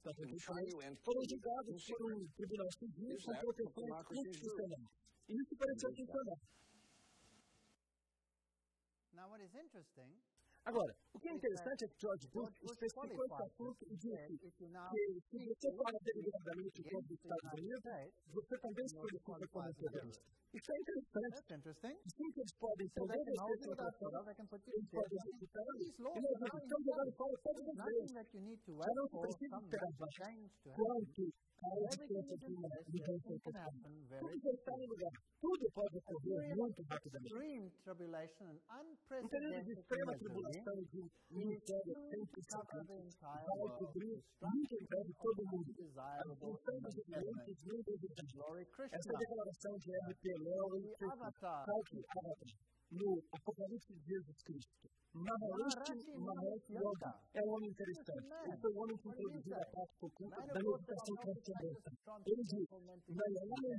1973 foram julgados por um tribunal civil com proteção constitucional. E isso pareceu funcionar. Agora, o que é interessante é que George Bush especificou esse assunto e disse que se você fala deliberadamente contra os Estados Unidos, você também se qualifica como um terrorista. Isso é interessante. Sim, que eles podem prender você sem proteção, eles podem executar, e nós estamos jogando fora todos os direitos. Já não se precisa esperar quanto a existência de uma mudança em questão. Tudo já está no lugar. Tudo pode ocorrer muito rapidamente. Um período de extrema tribulação de ministério sem precedentes vai cobrir muito em breve todo mundo. A função dos diferentes níveis de Deus. Essa declaração de R.P. Lowry Avatar, no Apocalipse de Jesus Cristo. Mahesh Yoga é um homem interessante. Ele foi o homem que introduziu a prática oculta da meditação transcendental. Ele diz: não é homem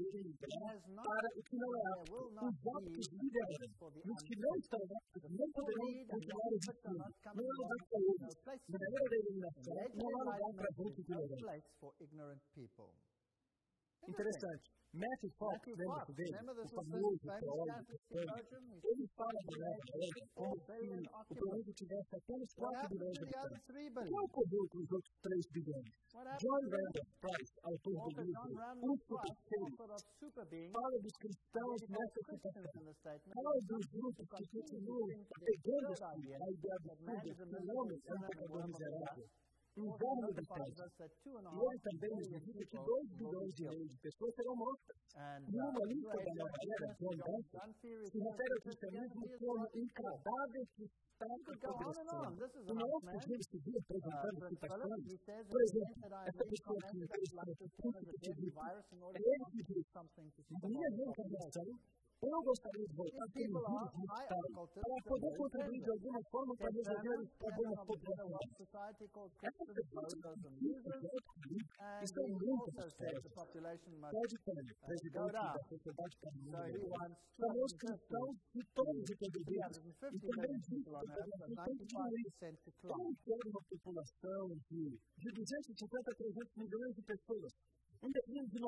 para o que não é apto. Os aptos lideram. E os que não estão aptos não poderão continuar existindo. Não há lugar para eles. Na era da iluminação, não há lugar para gente ignorante. Interessante. Matthew Fox, lembra-se dele? O famoso teólogo cristão. Ele fala da nova era como se o planeta tivesse apenas 4 bilhões de habitantes. O que ocorreu com os outros 3 bilhões? John Randolph Price, autor do livro O Super-Ser, fala dos cristãos nessa situação. Fala dos grupos que continuam pegando-se a ideia absurda que o homem é um pecador miserável. Inverno da terra. E ele também nos indica que 2 bilhões e meio de pessoas serão mortas. E uma lista da nova era, John Dancer, se refere ao cristianismo como um cadáver que está apodrecendo. E nós podemos seguir apresentando citações. Por exemplo, essa pessoa que fez esse curso que te disse, é ele que diz: minha reencarnação, eu gostaria de voltar para o vírus mortal para poder contribuir de alguma forma para resolver os problemas populacionais. Essa pessoa And Isso é he muito also said sério. the population must Pode ter, presidente down. da Sociedade So he Carnívora, wants chamou os cristãos de todos os poderes e 350 também million disse people on que earth, tem but que diminuir 95% tem decline. que ter uma população de 250 a 300 milhões de pessoas. Um declínio de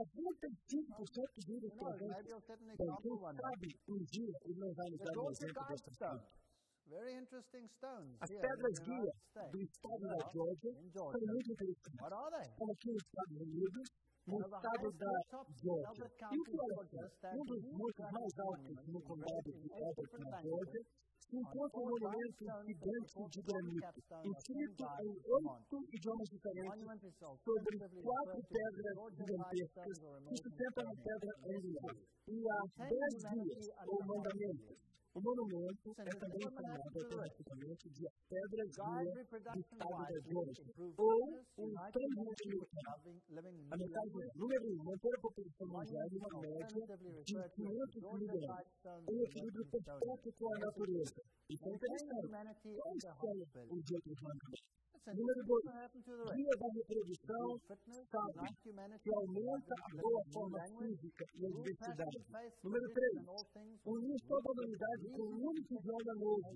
95% de vírus Who knows, presentes. maybe I'll set an Bom, example quem one day. sabe um dia ele não vai nos dar There's um also exemplo dessa guidestones. coisa. Very interesting stones As here pedras in the guia United States. do estado da Now, Georgia in são Georgia. muito interessantes. What are they? Estão aqui nos Estados Unidos, no One of the estado highest da hilltops in Georgia. Elbert E County, o que olha Georgia, aqui, stands um dos huge montes mais granite altos monument no condado engraved de in 8 Elbert, different na languages Georgia, se encontra um on 4 monumento limestone gigante that de supports one granito, capstone of escrito King em Vermont. 8 idiomas The diferentes monument is sobre alternatively 4 referred to as pedras Georgia gigantescas Guidestones or que sustentam a American pedra Stones. angular. E há 10 dias, ou mandamentos. O monumento é também chamado automaticamente de Pedra Guia do Estado da Georgia, ou o Estado americano. A mensagem número 1, manter a população mundial em uma média de 500 milhões, em equilíbrio perfeito com a natureza. Isso é interessante. Quais são os outros mandamentos? Número 2, guia da reprodução sábia, que aumenta a boa forma física e a diversidade. Número 3, unir toda a humanidade com um único idioma novo.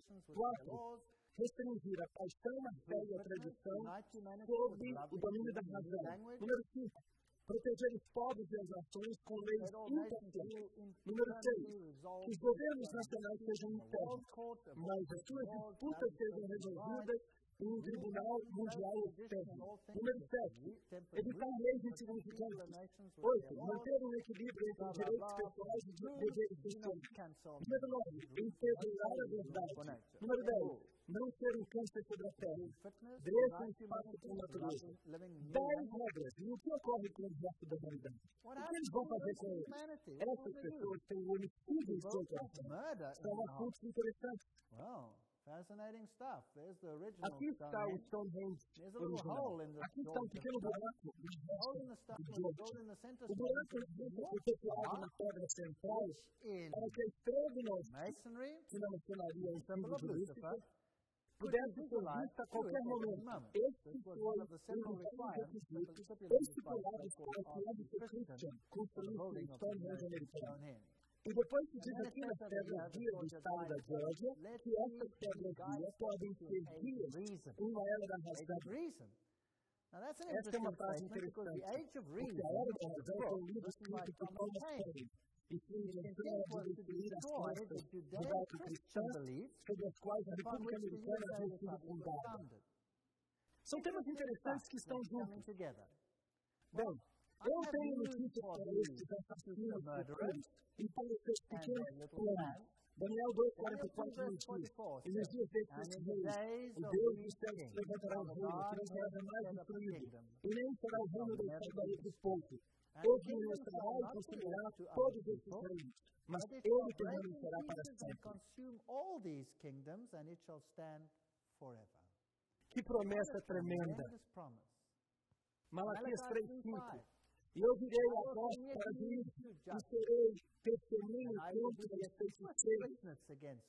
4, restringir a paixão, a fé e a tradição sob o domínio da razão. Número 5, proteger os povos e as nações com leis imparciais. Número 6, que os governos nacionais sejam internos, mas as suas disputas sejam resolvidas em um tribunal mundial externo. Número 7, evitar leis insignificantes. 8, manter um equilíbrio entre direitos pessoais e deveres sociais. Número 9, integrar a verdade. Número 10, não ser um câncer sobre a terra. 13, um espaço para a natureza. 10 regras. E o que ocorre com o resto da humanidade? O que eles vão fazer com eles? Essas pessoas têm o homicídio em seu coração. São assuntos interessantes. Fascinating stuff. There's the original Aqui está o Stonehenge There's a little original. hole in the Aqui está um pequeno buraco hole in the stone de with Georgia. gold in the center O buraco foi tatuado na pedra central in para que a estrela do norte, masonry, que não mencionaria em symbol símbolo of de Lucifer, Lúcifer, pudesse ser vista a qualquer momento. Este This was foi one of the several um dos requirements requisitos stipulated estipulados by para que o Archbishop Christian for the construísse building o of the Stonehenge americano. Stonehenge. E depois se diz aqui nas pedras guias do estado da Georgia que essas pedras guias podem ser guias em uma era da razão. Reason. Now that's an Essa é uma interesting frase statement because the interessante, age of porque reason a era da was razão a foi um book livro written by escrito por Thomas Thomas Paine. Paine, e que His inventou intent de was to destruir as destroy crenças the judaico-cristãs Judeo-Christian beliefs sobre as quais a upon República which the Americana USA havia sido Republic was fundada. founded. São temas interessantes que estão Coming juntos. together. Bem, eu tenho notícias para estes assassinos futuros e para os seus pequenos planos. Daniel 2:44 nos diz, e nos dias destes reis, o Deus dos céus levantará um reino que não será jamais destruído, e nem será o reino deixado da lei do povo. Ele administrará e construirá todos esses reinos, mas ele permanecerá para sempre. Consume all these kingdoms, and it shall stand forever. Que promessa tremenda! Tremendous promise. Malaquias 3:5. E eu virei a voz para juízo, e serei testemunho contra os feiticeiros.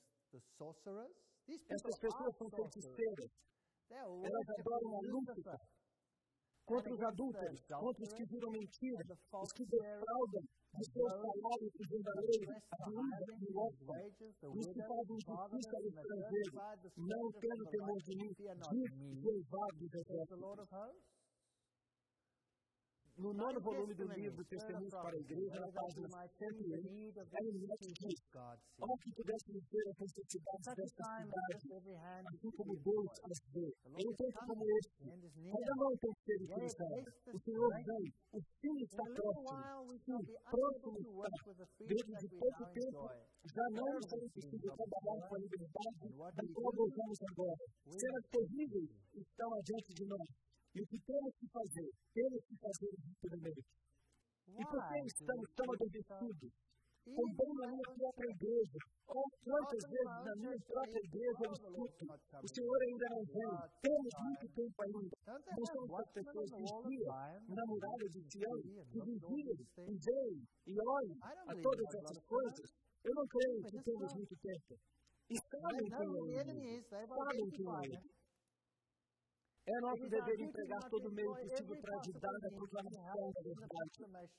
Essas pessoas são feiticeiras. Elas adoram a Lúcifer. Contra os adúlteros, contra os que viram mentira, os que defraudam de seus salários e vendaleiros, a viúva e o órfão, os que fazem justiça ao estrangeiro, não tendo temor de mim, diz Jeová dos Exércitos. No 9º volume do livro Testemunhos para a Igreja, na página 101, Ellen White diz: ó, que pudéssemos ver as necessidades desta cidade, assim como Deus as vê. Em um tempo como este, cada mão tem que ser utilizada. O Senhor vem, o fim está próximo. Sim, próximo está. Dentro de pouco tempo, já não será possível trabalhar com a liberdade da qual gozamos agora. Cenas terríveis estão adiante de nós. E o que temos que fazer rapidamente. E por que estamos tão adormecidos? Também na minha própria igreja. Oh, quantas vezes na minha própria igreja eu escuto: o Senhor ainda não vem, temos muito tempo ainda. Não somos as pessoas que vigiam na muralha de Sião, que vigiam e veem e olham a todas essas coisas. Eu não creio que temos muito tempo. E sabem quem é ele. Sabem quem é ele. É nosso dever empregar todo o meio possível para ajudar na proclamação da verdade.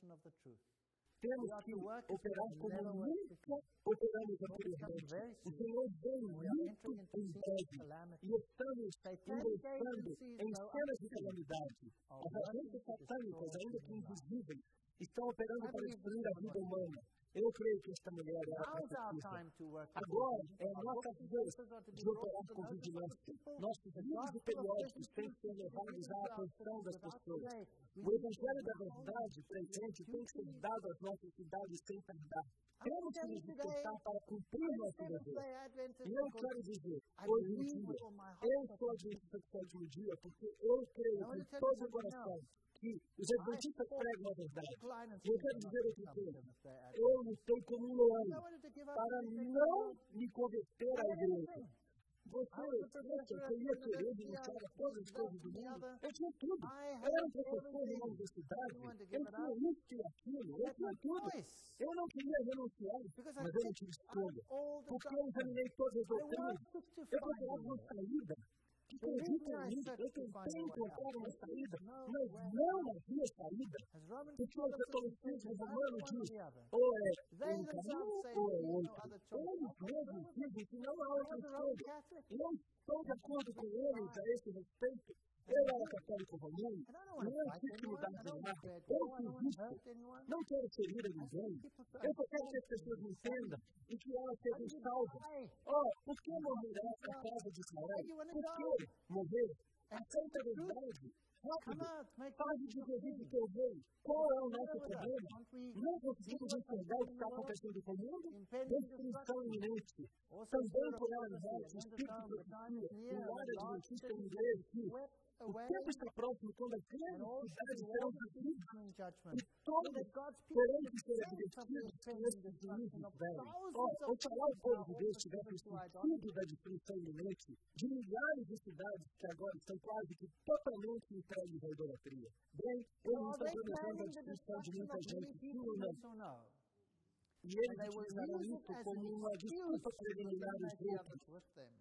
Temos que operar como nunca operamos anteriormente. O Senhor vem muito em breve e estamos ingressando em cenas de calamidade. As agências satânicas, ainda que invisíveis, estão operando para destruir a vida humana. Eu creio que esta mulher é a profetisa. Agora é a nossa vez de operar com vigilância. Nossos livros e periódicos têm que ser levados à atenção das pessoas. O Evangelho da Verdade presente tem que ser dado às nossas cidades sem tardar. Temos que nos esforçar para cumprir nosso dever. E eu quero dizer, hoje em dia, eu sou adventista do sétimo dia porque eu creio com todo o coração que os adventistas pregam a verdade. E eu quero dizer outra coisa. Eu lutei como um leão para não me converter à igreja. Você ia querer denunciar todas as coisas do mundo? Eu tinha tudo. Eu era um professor de uma universidade. Eu tinha isso e aquilo. Eu tinha tudo. Eu não queria renunciar, mas eu não tive escolha. Porque eu examinei todas as doutrinas. Eu procurava uma saída. Eu tentei encontrar uma saída, mas não havia saída. Porque o catolicismo romano diz, ou é um caminho ou é outro. Eles mesmos dizem que não há outra escolha. E eu estou de acordo com eles a esse respeito. Eu era católico romano, não quis mudar de lado. Eu fiz isso. Não quero ferir a ninguém. Eu só quero que as pessoas me entendam e que elas sejam salvas. Por que morrerá a casa de Israel? Por que morrer? Aceita a verdade. Rápido. Faz de Jesus o teu rei. Qual é o nosso problema? Não conseguimos enxergar o que está acontecendo com o mundo? Destruição iminente. Também por ela morte, o Espírito profecia, o ar adventista em inglês diz, o tempo está próximo quando as grandes cidades serão destruídas e todas terão que ser advertidas nesses juízos velhos. Oxalá o povo de Deus tivesse o sentido da destruição iminente de milhares de cidades que agora estão quase que totalmente entregues à idolatria. Bem, eles estão planejando a destruição de muita gente, sim ou não? E eles utilizaram isso como uma desculpa preliminar aos outros.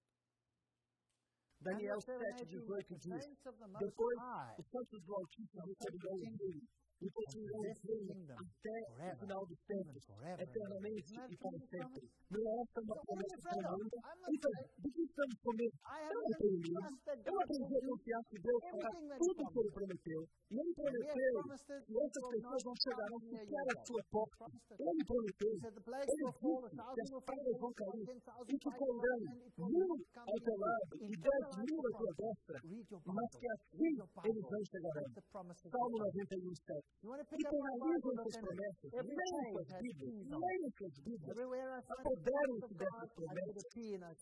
Daniel 7:18 diz, depois os santos do Altíssimo receberão o reino e possuirão o reino até o final dos tempos, eternamente e para sempre. Não é essa uma promessa tremenda? Então, do que estamos com medo? Eu não tenho medo. Eu aprendi a confiar que Deus fará tudo o que Ele prometeu. E Ele prometeu que essas pessoas não chegarão sequer à sua porta. Ele prometeu. Ele disse que as pragas vão cair e que cairão 1.000 ao teu lado e 10.000 à tua destra, mas que assim eles não chegarão. Salmo 91:7. E penalizam essas promessas, leiam suas Bíblias, apoderem-se dessas promessas. Se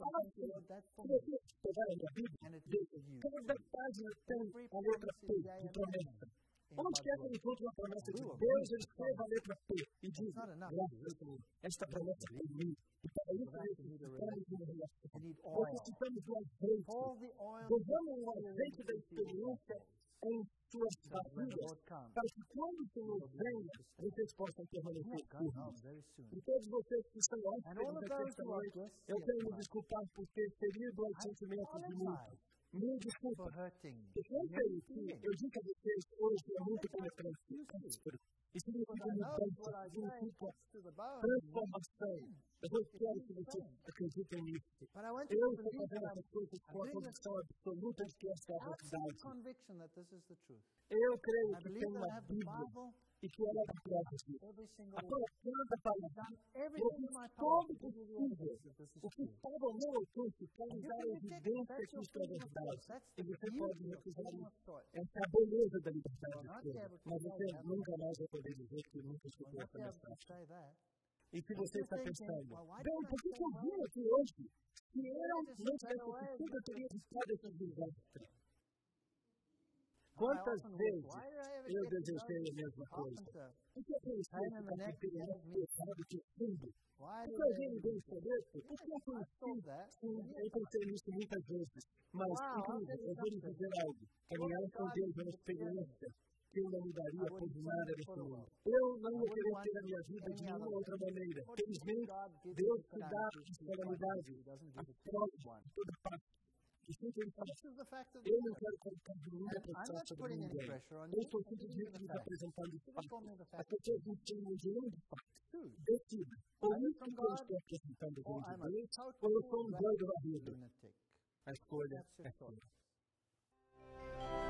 você pegar a minha Bíblia, cada página tem a letra P de promessa. Onde quer que ele encontre uma promessa de Deus, ele escreve a letra P e diz, esta promessa é em mim. E para isso necessitamos de uma relação. Necessitamos do azeite. Derramem o azeite da experiência em suas famílias, para que quando o Senhor venha, vocês possam permanecer firmes. E todos vocês que estão hóspedes nesta noite, eu quero me desculpar por ter ferido os sentimentos de muitos. Me desculpa. Eu sei que eu digo a vocês hoje é muito penetrante. Isso significa mudança, significa transformação. Eu quero que vocês acreditem nisso. Eu estou fazendo essas coisas com a convicção absoluta de que esta é a verdade. Eu creio que tem uma Bíblia e que ela é a prova disso. A cada palavra, eu fiz todo o possível, o que estava ao meu alcance, para nos dar a evidência que isto é verdade. E você pode recusar isso. Essa é a beleza da liberdade de escolha. Mas você nunca mais vai poder dizer que nunca escutou essa mensagem. E se você está pensando, bem, por que eu vim aqui hoje? Se eu não tivesse assistido, eu teria buscado esse desastre. Quantas vezes eu desejei a mesma coisa? Por que eu pensei que está ficando mais pesado que fundo? Por que alguém me deu esse leito? Por que eu pensei? Sim, eu pensei nisso muitas vezes. Mas, incrível, eu vou lhe dizer algo. Caminhar com Deus é uma experiência que eu não mudaria por nada nesse mundo. Eu não ia querer ter a minha vida de nenhuma outra maneira. Felizmente, Deus te dá as calamidades, as provas, toda parte. E sempre ele fala, This is the fact of the eu não matter. quero colocar nenhuma I'm pressão not sobre putting any ninguém. pressure on Eu you. estou I'm giving simplesmente you the lhes facts. apresentando os You just fatos. told me the As facts. pessoas não têm noção de fato. Choose. Decida. Ou Either isso from que eu God, estou apresentando or diante I'm de a Deus, total ou eu sou um doido da vida. lunatic. A escolha That's your é choice. sua.